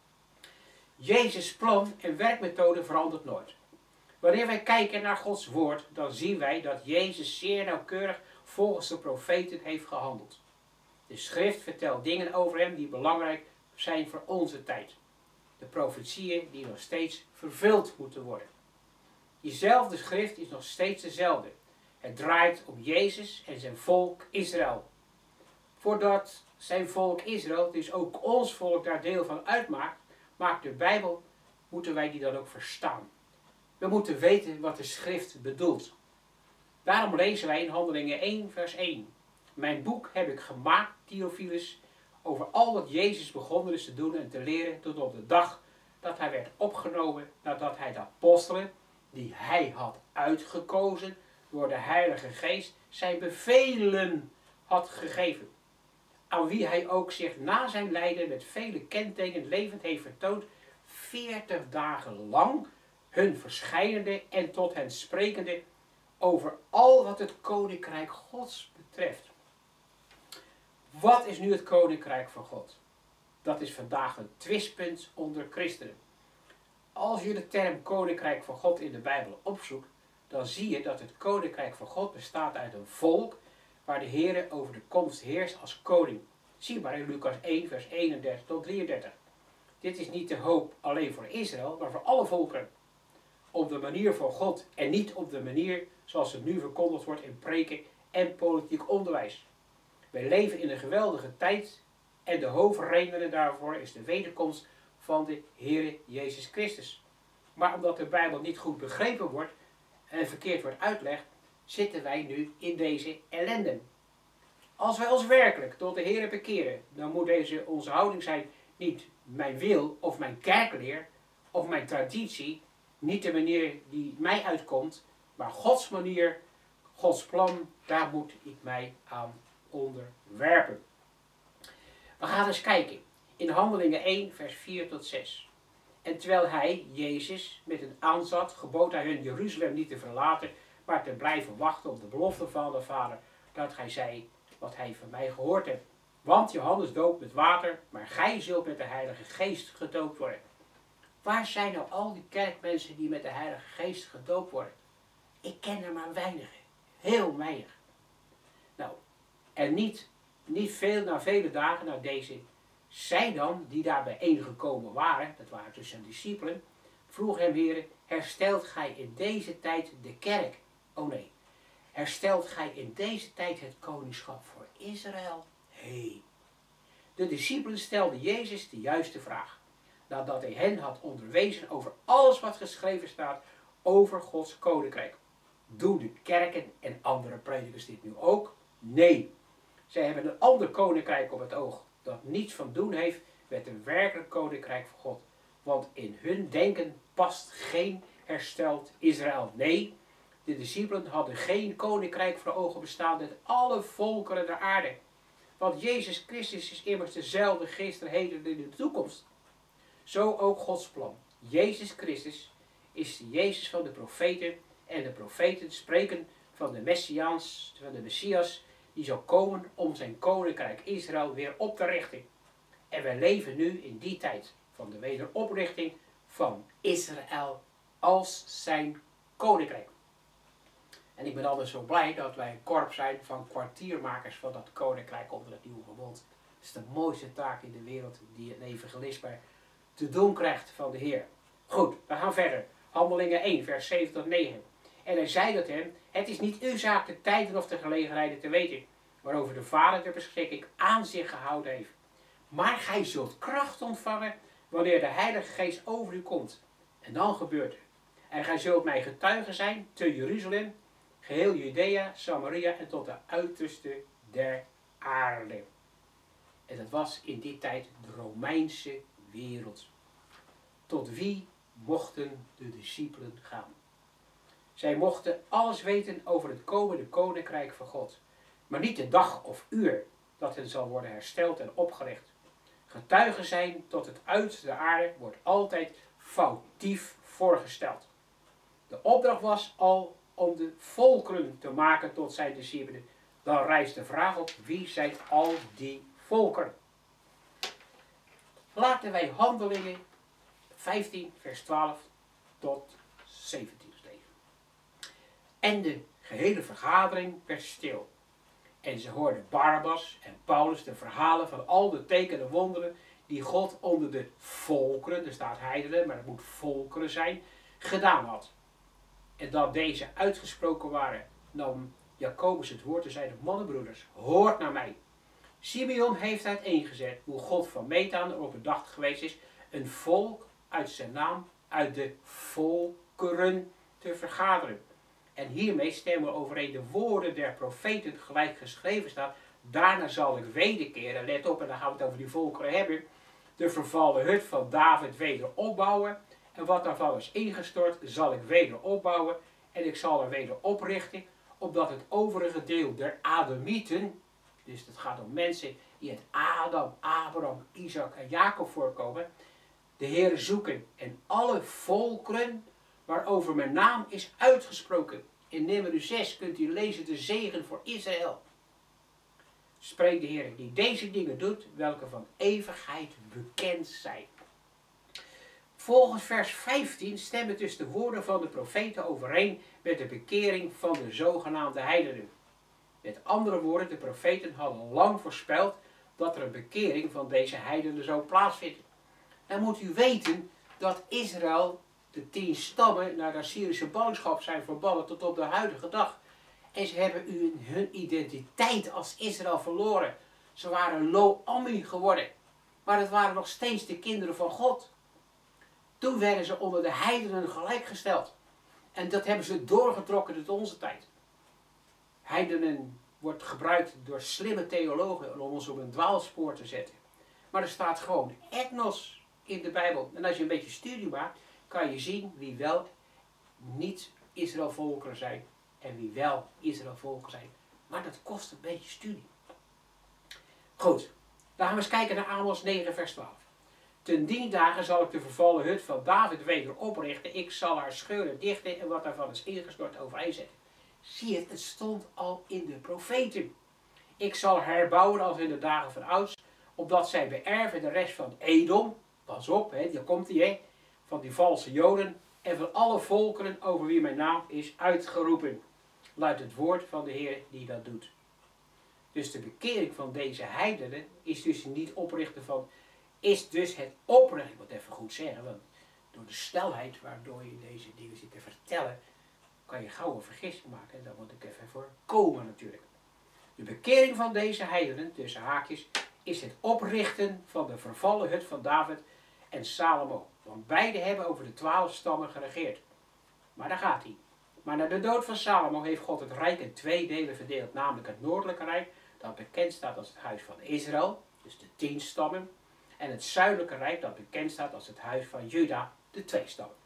Jezus' plan en werkmethode verandert nooit. Wanneer wij kijken naar Gods woord, dan zien wij dat Jezus zeer nauwkeurig volgens de profeten heeft gehandeld. De schrift vertelt dingen over hem die belangrijk zijn voor onze tijd. De profetieën die nog steeds vervuld moeten worden. Diezelfde schrift is nog steeds dezelfde. Het draait om Jezus en zijn volk Israël. Voordat zijn volk Israël, dus ook ons volk, daar deel van uitmaakt, maakt de Bijbel, moeten wij die dan ook verstaan. We moeten weten wat de schrift bedoelt. Daarom lezen wij in Handelingen 1 vers 1. Mijn boek heb ik gemaakt, Theophilus, over al wat Jezus begonnen is te doen en te leren tot op de dag dat hij werd opgenomen nadat hij de apostelen, die hij had uitgekozen door de Heilige Geest, zijn bevelen had gegeven. Aan wie hij ook zich na zijn lijden met vele kentekenen levend heeft vertoond, 40 dagen lang hun verschijnende en tot hen sprekende over al wat het koninkrijk Gods betreft. Wat is nu het koninkrijk van God? Dat is vandaag een twistpunt onder christenen. Als je de term koninkrijk van God in de Bijbel opzoekt, dan zie je dat het koninkrijk van God bestaat uit een volk waar de Heer over de komst heerst als koning. Zie maar in Lucas 1 vers 31 tot 33. Dit is niet de hoop alleen voor Israël, maar voor alle volken. Op de manier van God en niet op de manier zoals het nu verkondigd wordt in preken en politiek onderwijs. Wij leven in een geweldige tijd en de hoofdreden daarvoor is de wederkomst van de Heere Jezus Christus. Maar omdat de Bijbel niet goed begrepen wordt en verkeerd wordt uitgelegd, zitten wij nu in deze ellende. Als wij ons werkelijk tot de Heere bekeren, dan moet onze houding zijn niet mijn wil of mijn kerkleer of mijn traditie, niet de manier die mij uitkomt, maar Gods manier, Gods plan, daar moet ik mij aan onderwerpen. We gaan eens kijken in Handelingen 1 vers 4 tot 6. En terwijl hij, Jezus, met hen aanzat, gebood hij hun Jeruzalem niet te verlaten, maar te blijven wachten op de belofte van de Vader, dat hij zei wat hij van mij gehoord hebt. Want Johannes doopt met water, maar gij zult met de Heilige Geest gedoopt worden. Waar zijn nou al die kerkmensen die met de Heilige Geest gedoopt worden? Ik ken er maar weinigen. Heel weinig. Nou, en niet veel na vele dagen na deze, zij dan, die daar bijeengekomen waren, dat waren dus zijn discipelen, vroeg hem, Heere, herstelt gij in deze tijd de kerk? Oh nee, herstelt gij in deze tijd het koningschap voor Israël? Hé. De discipelen stelden Jezus de juiste vraag, nadat hij hen had onderwezen over alles wat geschreven staat over Gods koninkrijk. Doen de kerken en andere predikers dit nu ook? Nee. Zij hebben een ander koninkrijk op het oog, dat niets van doen heeft met een werkelijk koninkrijk van God. Want in hun denken past geen hersteld Israël. Nee, de discipelen hadden geen koninkrijk voor ogen bestaande uit alle volkeren der aarde. Want Jezus Christus is immers dezelfde gisteren, heden en in de toekomst. Zo ook Gods plan. Jezus Christus is de Jezus van de profeten en de profeten spreken van de Messias die zal komen om zijn koninkrijk Israël weer op te richten. En wij leven nu in die tijd van de wederoprichting van Israël als zijn koninkrijk. En ik ben altijd zo blij dat wij een korps zijn van kwartiermakers van dat koninkrijk onder het nieuwe verbond. Het is de mooiste taak in de wereld die een evangelist te doen krijgt van de Heer. Goed, we gaan verder. Handelingen 1 vers 7 tot 9. En hij zei tot hem, het is niet uw zaak de tijden of de gelegenheden te weten, waarover de Vader ter beschikking aan zich gehouden heeft. Maar gij zult kracht ontvangen wanneer de Heilige Geest over u komt. En dan gebeurt er. En gij zult mij getuigen zijn te Jeruzalem, geheel Judea, Samaria en tot de uiterste der aarde. En dat was in die tijd de Romeinse wereld. Tot wie mochten de discipelen gaan? Zij mochten alles weten over het komende koninkrijk van God. Maar niet de dag of uur dat het zal worden hersteld en opgericht. Getuigen zijn tot het uiterste der aarde wordt altijd foutief voorgesteld. De opdracht was al om de volkeren te maken tot zijn discipelen. Dan rijst de vraag op, wie zijn al die volkeren? Laten wij Handelingen 15 vers 12 tot 17 lezen. En de gehele vergadering werd stil. En ze hoorden Barnabas en Paulus de verhalen van al de tekenen en wonderen die God onder de volkeren, er staat heidenen, maar het moet volkeren zijn, gedaan had. En dat deze uitgesproken waren, nam Jacobus het woord en zei, mannenbroeders, hoort naar mij. Simeon heeft uiteengezet hoe God van Methaan erop bedacht geweest is, een volk uit zijn naam, uit de volkeren te vergaderen. En hiermee stemmen we overeen de woorden der profeten gelijk geschreven staat. Daarna zal ik wederkeren, let op, en dan gaan we het over die volkeren hebben, de vervallen hut van David weder opbouwen. En wat daarvan is ingestort, zal ik weder opbouwen. En ik zal er weder oprichten, opdat het overige deel der Adamieten, dus het gaat om mensen die uit Adam, Abraham, Isaac en Jacob voorkomen, de Heere zoeken en alle volkeren waarover mijn naam is uitgesproken. In Nummer 6 kunt u lezen de zegen voor Israël. Spreekt de Heer die deze dingen doet, welke van eeuwigheid bekend zijn. Volgens vers 15 stemmen dus de woorden van de profeten overeen met de bekering van de zogenaamde heidenen. Met andere woorden, de profeten hadden lang voorspeld dat er een bekering van deze heidenen zou plaatsvinden. Dan moet u weten dat Israël, de 10 stammen, naar de Assyrische ballingschap zijn verbannen tot op de huidige dag. En ze hebben hun identiteit als Israël verloren. Ze waren Lo-Ammi geworden. Maar het waren nog steeds de kinderen van God. Toen werden ze onder de heidenen gelijkgesteld. En dat hebben ze doorgetrokken tot onze tijd. Heidenen wordt gebruikt door slimme theologen om ons op een dwaalspoor te zetten. Maar er staat gewoon etnos in de Bijbel. En als je een beetje studie maakt, kan je zien wie wel niet Israël volkeren zijn en wie wel Israël volkeren zijn. Maar dat kost een beetje studie. Goed, dan gaan we eens kijken naar Amos 9 vers 12. Ten die dagen zal ik de vervallen hut van David weder oprichten. Ik zal haar scheuren dichten en wat daarvan is ingestort overeenzetten. Zie je, het stond al in de profeten. Ik zal herbouwen als in de dagen van ouds, opdat zij beërven de rest van Edom. Pas op, daar komt hij, van die valse Joden en van alle volkeren over wie mijn naam is uitgeroepen. Luidt het woord van de Heer die dat doet. Dus de bekering van deze heidenen is dus niet oprichten van, is dus het oprichten, ik moet even goed zeggen, want door de snelheid waardoor je deze dingen zit te vertellen, kan je gauw een vergissing maken. En daar moet ik even voorkomen natuurlijk. De bekering van deze heidenen, tussen haakjes, is het oprichten van de vervallen hut van David en Salomo. Want beide hebben over de 12 stammen geregeerd. Maar daar gaat hij. Maar na de dood van Salomo heeft God het rijk in 2 delen verdeeld. Namelijk het noordelijke rijk, dat bekend staat als het huis van Israël, dus de 10 stammen. En het zuidelijke rijk, dat bekend staat als het huis van Juda, de 2 stammen.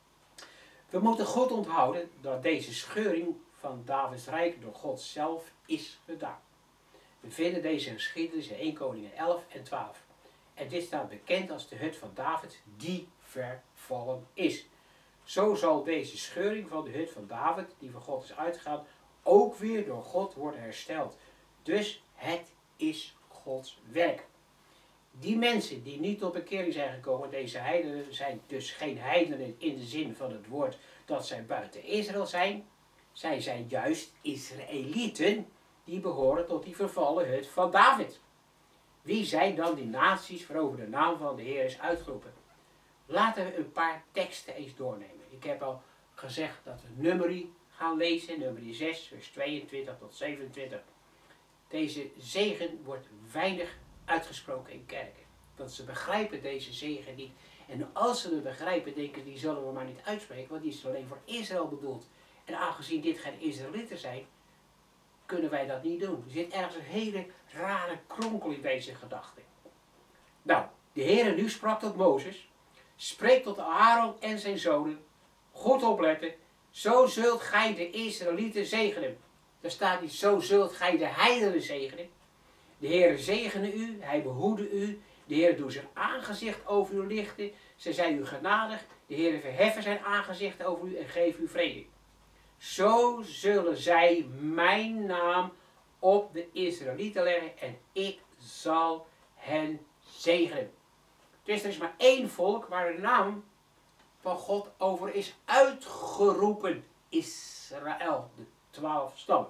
We moeten goed onthouden dat deze scheuring van Davids rijk door God zelf is gedaan. We vinden deze geschiedenis in 1 Koningen 11 en 12. En dit staat bekend als de hut van David die vervallen is. Zo zal deze scheuring van de hut van David, die van God is uitgegaan, ook weer door God worden hersteld. Dus het is Gods werk. Die mensen die niet tot bekering zijn gekomen, deze heidenen, zijn dus geen heidenen in de zin van het woord dat zij buiten Israël zijn. Zij zijn juist Israëlieten die behoren tot die vervallen hut van David. Wie zijn dan die naties waarover de naam van de Heer is uitgeroepen? Laten we een paar teksten eens doornemen. Ik heb al gezegd dat we Numeri gaan lezen, Numeri 6, vers 22 tot 27. Deze zegen wordt weinig uitgesproken in kerken. Want ze begrijpen deze zegen niet. En als ze het begrijpen, denken die zullen we maar niet uitspreken, want die is alleen voor Israël bedoeld. En aangezien dit geen Israëlieten zijn, kunnen wij dat niet doen. Er zit ergens een hele rare kronkel in deze gedachte. Nou, de Heere nu sprak tot Mozes, spreek tot Aaron en zijn zonen, goed opletten, zo zult gij de Israëlieten zegenen. Daar staat niet, zo zult gij de heidenen zegenen. De Heere zegene u, hij behoede u, de Heere doet zijn aangezicht over u lichten, zij zijn u genadig, de Heere verheffen zijn aangezicht over u en geeft u vrede. Zo zullen zij mijn naam op de Israëlieten leggen en ik zal hen zegenen. Dus er is maar één volk waar de naam van God over is uitgeroepen. Israël, de 12 stammen.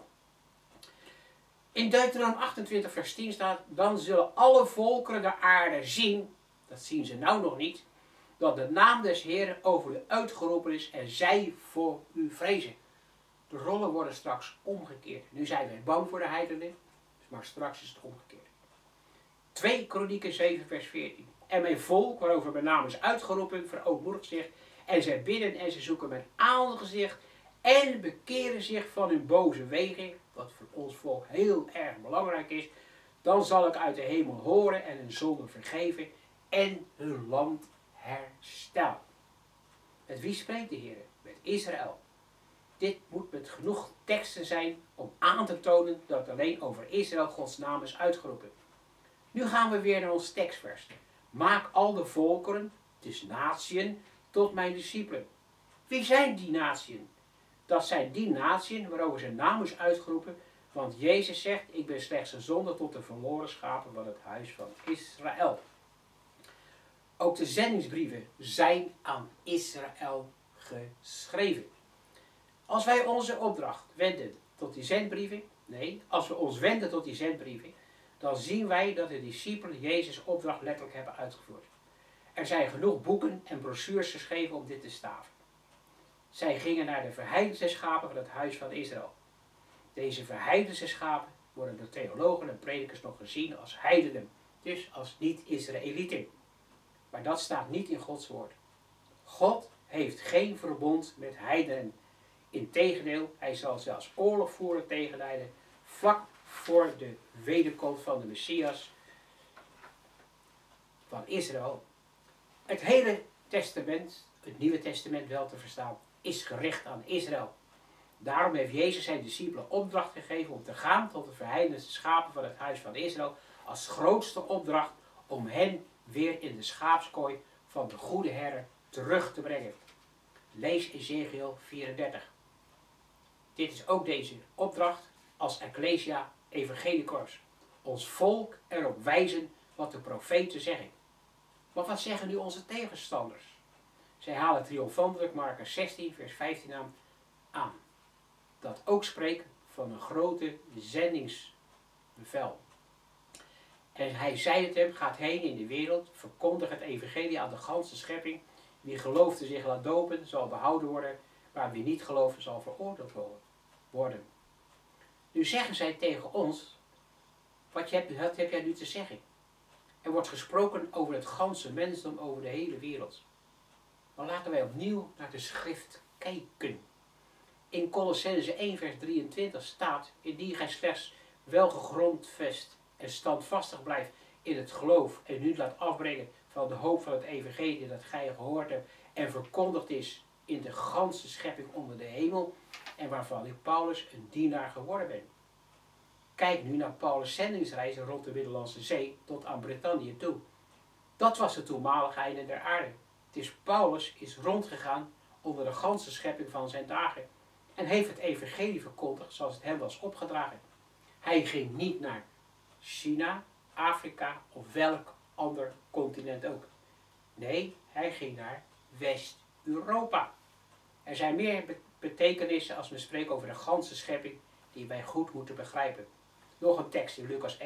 In Deuteronomium 28 vers 10 staat, dan zullen alle volkeren de aarde zien, dat zien ze nou nog niet, dat de naam des Heeren over u uitgeroepen is en zij voor u vrezen. De rollen worden straks omgekeerd. Nu zijn wij bang voor de heidenen, maar straks is het omgekeerd. 2 Kronieken 7 vers 14. En mijn volk, waarover mijn naam is uitgeroepen, verootmoedigt zich. En zij bidden en ze zoeken mijn aangezicht en bekeren zich van hun boze wegen, wat voor ons volk heel erg belangrijk is. Dan zal ik uit de hemel horen en hun zonden vergeven en hun land herstellen. Met wie spreekt de Heer? Met Israël. Dit moet met genoeg teksten zijn om aan te tonen dat alleen over Israël Gods naam is uitgeroepen. Nu gaan we weer naar ons tekstvers. Maak al de volkeren, dus natieën, tot mijn discipelen. Wie zijn die natieën? Dat zijn die natieën waarover zijn naam is uitgeroepen, want Jezus zegt, ik ben slechts een zonde tot de verloren schapen van het huis van Israël. Ook de zendingsbrieven zijn aan Israël geschreven. Als wij onze opdracht wenden tot die zendbrieven, als we ons wenden tot die zendbrieven, dan zien wij dat de discipelen Jezus' opdracht letterlijk hebben uitgevoerd. Er zijn genoeg boeken en brochures geschreven om dit te staven. Zij gingen naar de verheidense schapen van het huis van Israël. Deze verheidense schapen worden door theologen en predikers nog gezien als heidenen, dus als niet-Israëlieten. Maar dat staat niet in Gods woord. God heeft geen verbond met heidenen. Integendeel, hij zal zelfs oorlog voeren tegen heidenen, vlak voor de wederkomst van de Messias van Israël. Het hele testament, het Nieuwe Testament wel te verstaan, is gericht aan Israël. Daarom heeft Jezus zijn discipelen opdracht gegeven om te gaan tot de verheidense schapen van het huis van Israël als grootste opdracht om hen weer in de schaapskooi van de goede herder terug te brengen. Lees Ezekiel 34. Dit is ook deze opdracht als Ecclesia Evangelicors. Ons volk erop wijzen wat de profeten zeggen. Maar wat zeggen nu onze tegenstanders? Zij halen triomfantelijk Markus 16 vers 15 aan. Dat ook spreekt van een grote zendingsbevel. En hij zei het hem, gaat heen in de wereld, verkondig het evangelie aan de ganse schepping. Wie gelooft en zich laat dopen, zal behouden worden, maar wie niet gelooft, zal veroordeeld worden. Nu zeggen zij tegen ons, wat heb jij nu te zeggen? Er wordt gesproken over het ganse mensdom, over de hele wereld. Maar laten wij opnieuw naar de schrift kijken. In Colossense 1 vers 23 staat, indien gij slechts wel gegrondvest en standvastig blijft in het geloof en nu laat afbrengen van de hoop van het evangelie dat gij gehoord hebt en verkondigd is in de ganse schepping onder de hemel en waarvan ik Paulus een dienaar geworden ben. Kijk nu naar Paulus' zendingsreizen rond de Middellandse Zee tot aan Brittannië toe. Dat was het toenmalige einde der aarde. Het is Paulus is rondgegaan onder de ganse schepping van zijn dagen en heeft het evangelie verkondigd zoals het hem was opgedragen. Hij ging niet naar China, Afrika of welk ander continent ook. Nee, hij ging naar West-Europa. Er zijn meer betekenissen als we spreken over de ganse schepping die wij goed moeten begrijpen. Nog een tekst in Lucas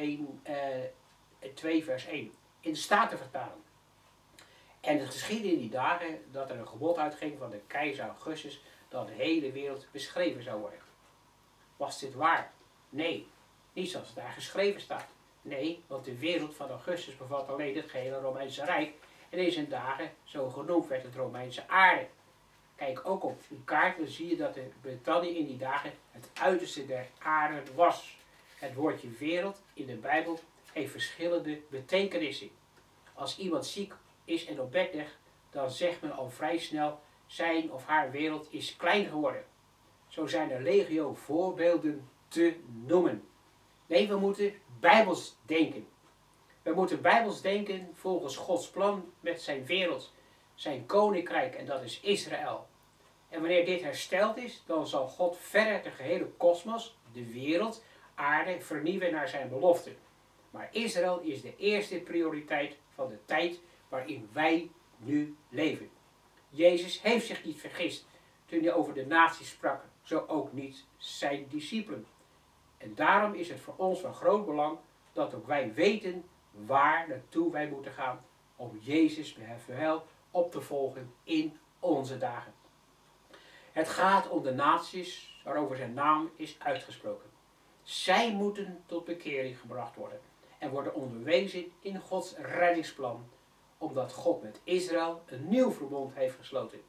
2 vers 1. In de Statenvertaling. En het geschiedde in die dagen dat er een gebod uitging van de keizer Augustus dat de hele wereld beschreven zou worden. Was dit waar? Nee, niet zoals het daar geschreven staat. Nee, want de wereld van Augustus bevat alleen het gehele Romeinse Rijk en in zijn dagen, zo genoemd, werd het Romeinse aarde. Kijk ook op uw kaart, dan zie je dat de Brittannië in die dagen het uiterste der aarde was. Het woordje wereld in de Bijbel heeft verschillende betekenissen. Als iemand ziek is en op bed ligt, dan zegt men al vrij snel zijn of haar wereld is klein geworden. Zo zijn er legio voorbeelden te noemen. Nee, we moeten bijbels denken. We moeten bijbels denken volgens Gods plan met zijn wereld, zijn koninkrijk en dat is Israël. En wanneer dit hersteld is, dan zal God verder de gehele kosmos, de wereld, aarde vernieuwen naar zijn belofte. Maar Israël is de eerste prioriteit van de tijd waarin wij nu leven. Jezus heeft zich niet vergist toen hij over de naties sprak, zo ook niet zijn discipelen. En daarom is het voor ons van groot belang dat ook wij weten waar naartoe wij moeten gaan om Jezus' bevel op te volgen in onze dagen. Het gaat om de naties waarover zijn naam is uitgesproken. Zij moeten tot bekering gebracht worden en worden onderwezen in Gods reddingsplan, omdat God met Israël een nieuw verbond heeft gesloten.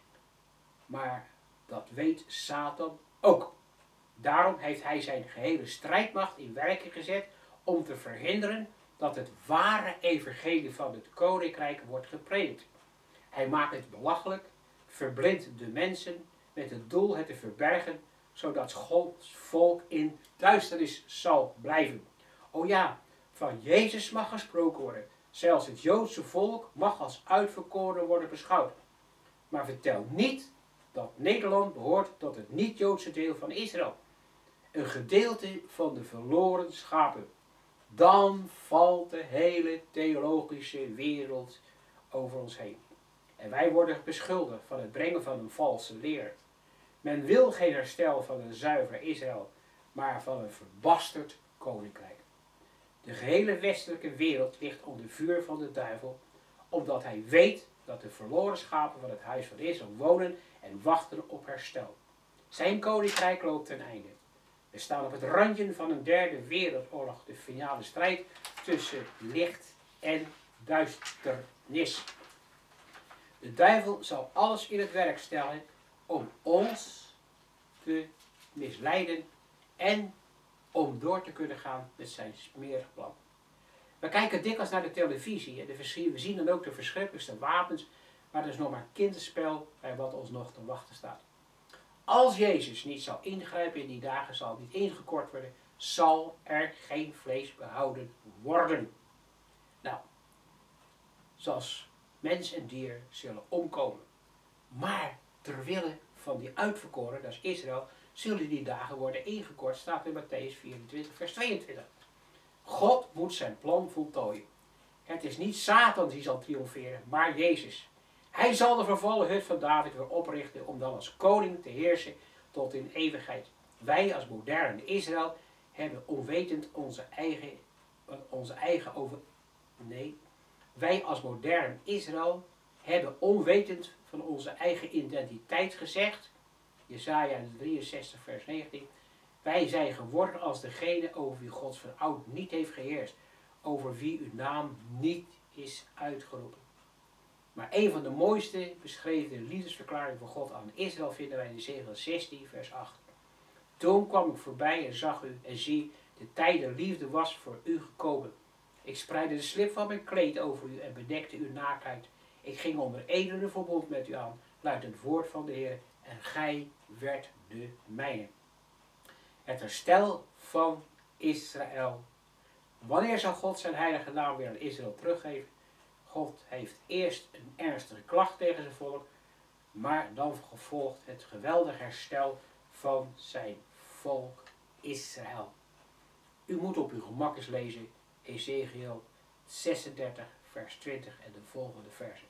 Maar dat weet Satan ook. Daarom heeft hij zijn gehele strijdmacht in werking gezet om te verhinderen dat het ware evangelie van het koninkrijk wordt gepredikt. Hij maakt het belachelijk, verblindt de mensen met het doel het te verbergen, zodat Gods volk in duisternis zal blijven. O ja, van Jezus mag gesproken worden. Zelfs het Joodse volk mag als uitverkoren worden beschouwd. Maar vertel niet dat Nederland behoort tot het niet-Joodse deel van Israël. Een gedeelte van de verloren schapen. Dan valt de hele theologische wereld over ons heen. En wij worden beschuldigd van het brengen van een valse leer. Men wil geen herstel van een zuiver Israël, maar van een verbasterd koninkrijk. De gehele westelijke wereld ligt onder vuur van de duivel, omdat hij weet dat de verloren schapen van het huis van Israël wonen en wachten op herstel. Zijn koninkrijk loopt ten einde. We staan op het randje van een derde wereldoorlog, de finale strijd tussen licht en duisternis. De duivel zal alles in het werk stellen om ons te misleiden en om door te kunnen gaan met zijn smerig plan. We kijken dikwijls naar de televisie en we zien dan ook de verschrikkelijkste wapens, maar dat is nog maar kinderspel bij wat ons nog te wachten staat. Als Jezus niet zal ingrijpen in die dagen, zal niet ingekort worden, zal er geen vlees behouden worden. Nou, zoals mens en dier zullen omkomen. Maar ter wille van die uitverkoren, dat is Israël, zullen die dagen worden ingekort, staat in Matthäus 24, vers 22. God moet zijn plan voltooien. Het is niet Satan die zal triomferen, maar Jezus. Hij zal de vervallen hut van David weer oprichten om dan als koning te heersen tot in eeuwigheid. Wij als moderne Israël hebben onwetend wij als modern Israël hebben onwetend van onze eigen identiteit gezegd. Jesaja 63 vers 19. Wij zijn geworden als degene over wie God van oud niet heeft geheerst. Over wie uw naam niet is uitgeroepen. Maar een van de mooiste beschreven liefdesverklaringen van God aan Israël vinden wij in Ezechiël 16 vers 8. Toen kwam ik voorbij en zag u en zie, de tijd der liefde was voor u gekomen. Ik spreidde de slip van mijn kleed over u en bedekte uw naaktheid. Ik ging onder edele verbond met u aan, luidt het woord van de Heer, en gij werd de mijne. Het herstel van Israël. Wanneer zal God zijn heilige naam weer aan Israël teruggeven? God heeft eerst een ernstige klacht tegen zijn volk, maar dan gevolgt het geweldige herstel van zijn volk Israël. U moet op uw gemak eens lezen Ezechiël 36 vers 20 en de volgende versen.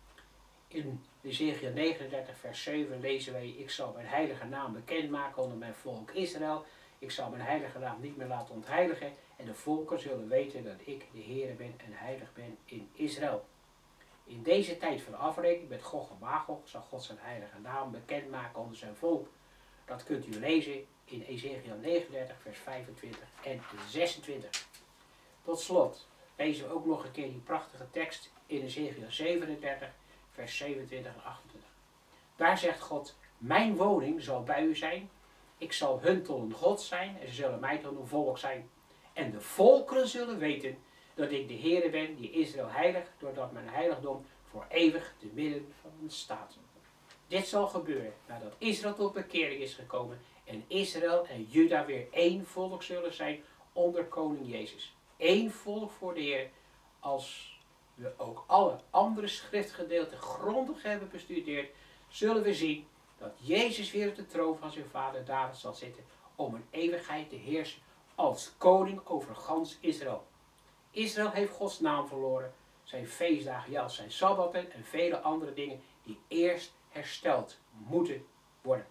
In Ezechiël 39 vers 7 lezen wij: ik zal mijn heilige naam bekendmaken onder mijn volk Israël. Ik zal mijn heilige naam niet meer laten ontheiligen en de volken zullen weten dat ik de Heere ben en heilig ben in Israël. In deze tijd van afrekening met Gog en Magog zal God zijn heilige naam bekendmaken onder zijn volk. Dat kunt u lezen in Ezechiël 39 vers 25 en 26. Tot slot lezen we ook nog een keer die prachtige tekst in Ezechiël 37 vers 27 en 28. Daar zegt God: mijn woning zal bij u zijn. Ik zal hun tot een God zijn en ze zullen mij tot een volk zijn. En de volkeren zullen weten dat ik de Heere ben die Israël heiligt, doordat mijn heiligdom voor eeuwig te midden van hen staat. Dit zal gebeuren nadat Israël tot bekering is gekomen en Israël en Juda weer één volk zullen zijn onder koning Jezus. Eén volk voor de Heer. Als we ook alle andere schriftgedeelten grondig hebben bestudeerd, zullen we zien dat Jezus weer op de troon van zijn vader David zal zitten om een eeuwigheid te heersen als koning over gans Israël. Israël heeft Gods naam verloren, zijn feestdagen, ja, zijn sabbatten en vele andere dingen die eerst hersteld moeten worden.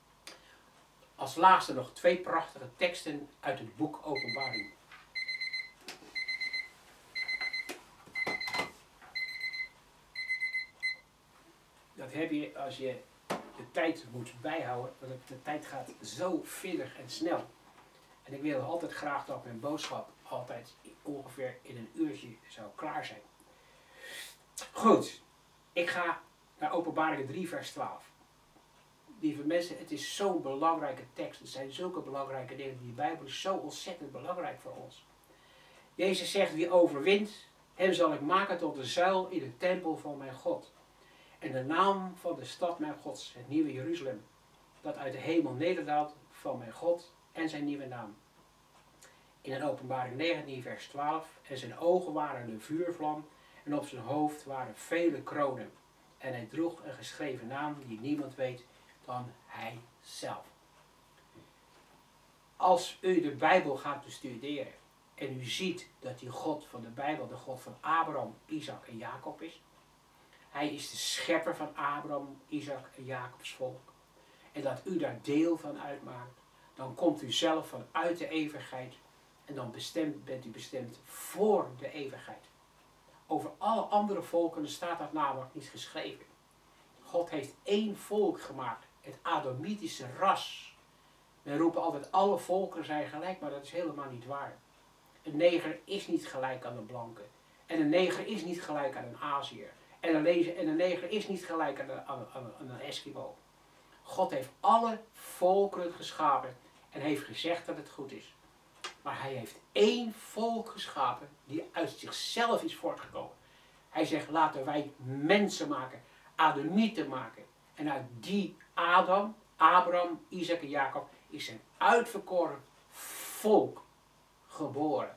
Als laatste nog twee prachtige teksten uit het boek Openbaring. Dat heb je als je de tijd moet bijhouden, want de tijd gaat zo vinnig en snel. En ik wil altijd graag dat mijn boodschap altijd ongeveer in een uurtje zou klaar zijn. Goed, ik ga naar Openbaringen 3 vers 12. Lieve mensen, het is zo'n belangrijke tekst. Het zijn zulke belangrijke dingen. Die Bijbel is zo ontzettend belangrijk voor ons. Jezus zegt: wie overwint, hem zal ik maken tot een zuil in de tempel van mijn God. En de naam van de stad mijn Gods, het nieuwe Jeruzalem, dat uit de hemel nederdaalt van mijn God en zijn nieuwe naam. In een Openbaring 19 vers 12. En zijn ogen waren een vuurvlam en op zijn hoofd waren vele kronen. En hij droeg een geschreven naam die niemand weet dan hij zelf. Als u de Bijbel gaat bestuderen en u ziet dat die God van de Bijbel de God van Abraham, Isaac en Jacob is. Hij is de schepper van Abraham, Isaac en Jacobs volk. En dat u daar deel van uitmaakt. Dan komt u zelf vanuit de eeuwigheid En dan bent u bestemd voor de eeuwigheid. Over alle andere volken staat dat namelijk niet geschreven. God heeft één volk gemaakt, het Adamitische ras. Men roepen altijd alle volken zijn gelijk, maar dat is helemaal niet waar. Een neger is niet gelijk aan een blanke. En een neger is niet gelijk aan een Aziër. En een neger is niet gelijk aan een Eskimo. God heeft alle volkeren geschapen en heeft gezegd dat het goed is. Maar hij heeft één volk geschapen die uit zichzelf is voortgekomen. Hij zegt, laten wij mensen maken, Adamieten maken. En uit die Adam, Abraham, Isaac en Jacob is een uitverkoren volk geboren.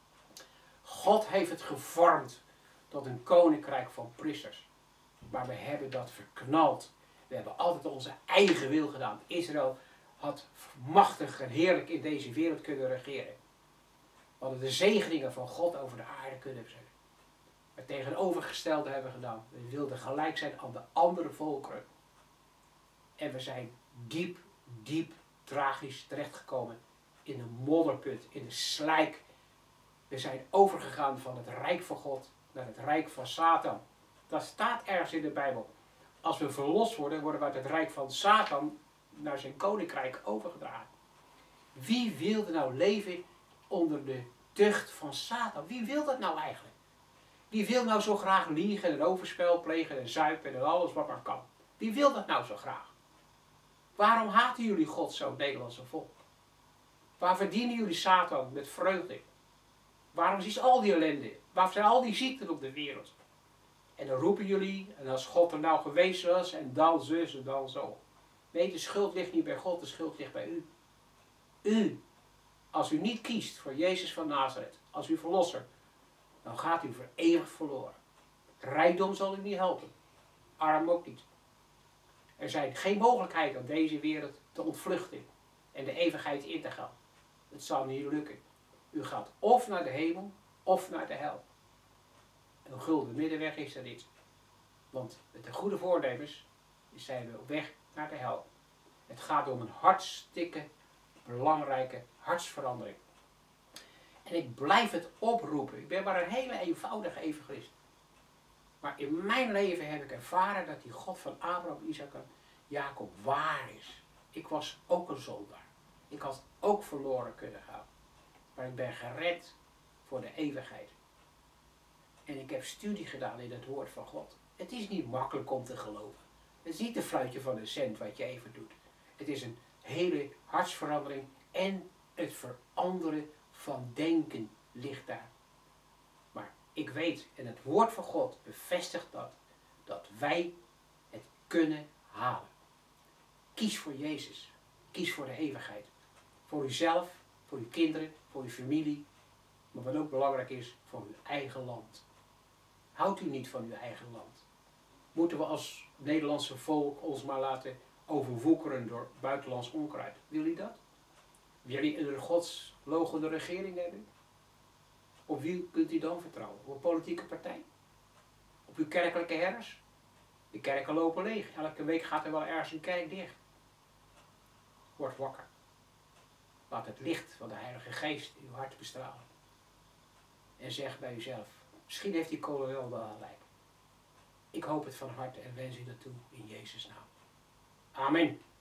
God heeft het gevormd tot een koninkrijk van priesters. Maar we hebben dat verknald. We hebben altijd onze eigen wil gedaan. Israël had machtig en heerlijk in deze wereld kunnen regeren. We hadden de zegeningen van God over de aarde kunnen zetten. Het tegenovergestelde hebben we gedaan. We wilden gelijk zijn aan de andere volkeren. En we zijn diep, diep tragisch terechtgekomen in de modderput, in de slijk. We zijn overgegaan van het rijk van God naar het rijk van Satan. Dat staat ergens in de Bijbel. Als we verlost worden, worden we uit het rijk van Satan naar zijn koninkrijk overgedragen. Wie wilde nou leven onder de tucht van Satan? Wie wil dat nou eigenlijk? Wie wil nou zo graag liegen en overspel plegen en zuipen en alles wat maar kan? Wie wil dat nou zo graag? Waarom haten jullie God zo, het Nederlandse volk? Waar verdienen jullie Satan met vreugde? Waarom is al die ellende? Waarom zijn al die ziekten op de wereld? En dan roepen jullie, en als God er nou geweest was, en dan zus en dan zo. Nee, de schuld ligt niet bij God, de schuld ligt bij u. U, als u niet kiest voor Jezus van Nazareth, als uw verlosser, dan gaat u voor eeuwig verloren. Rijkdom zal u niet helpen. Arm ook niet. Er zijn geen mogelijkheid om deze wereld te ontvluchten en de eeuwigheid in te gaan. Het zal niet lukken. U gaat of naar de hemel, of naar de hel. Een gulden middenweg is er niet. Want met de goede voornemens zijn we op weg naar de hel. Het gaat om een hartstikke belangrijke hartsverandering. En ik blijf het oproepen. Ik ben maar een hele eenvoudige evangelist. Maar in mijn leven heb ik ervaren dat die God van Abraham, Isaac en Jacob waar is. Ik was ook een zondaar. Ik had ook verloren kunnen gaan. Maar ik ben gered voor de eeuwigheid. En ik heb studie gedaan in het woord van God. Het is niet makkelijk om te geloven. Het is niet een fluitje van een cent wat je even doet. Het is een hele hartsverandering en het veranderen van denken ligt daar. Maar ik weet, en het woord van God bevestigt dat wij het kunnen halen. Kies voor Jezus. Kies voor de eeuwigheid. Voor uzelf, voor uw kinderen, voor uw familie. Maar wat ook belangrijk is, voor uw eigen land. Houdt u niet van uw eigen land? Moeten we als Nederlandse volk ons maar laten overwoekeren door buitenlands onkruid? Wil u dat? Wil u een godslogende regering hebben? Op wie kunt u dan vertrouwen? Op een politieke partij? Op uw kerkelijke herders? De kerken lopen leeg. Elke week gaat er wel ergens een kerk dicht. Word wakker. Laat het licht van de Heilige Geest in uw hart bestralen. En zeg bij uzelf, misschien heeft die kolonel wel gelijk. Ik hoop het van harte en wens u dat toe in Jezus' naam. Amen.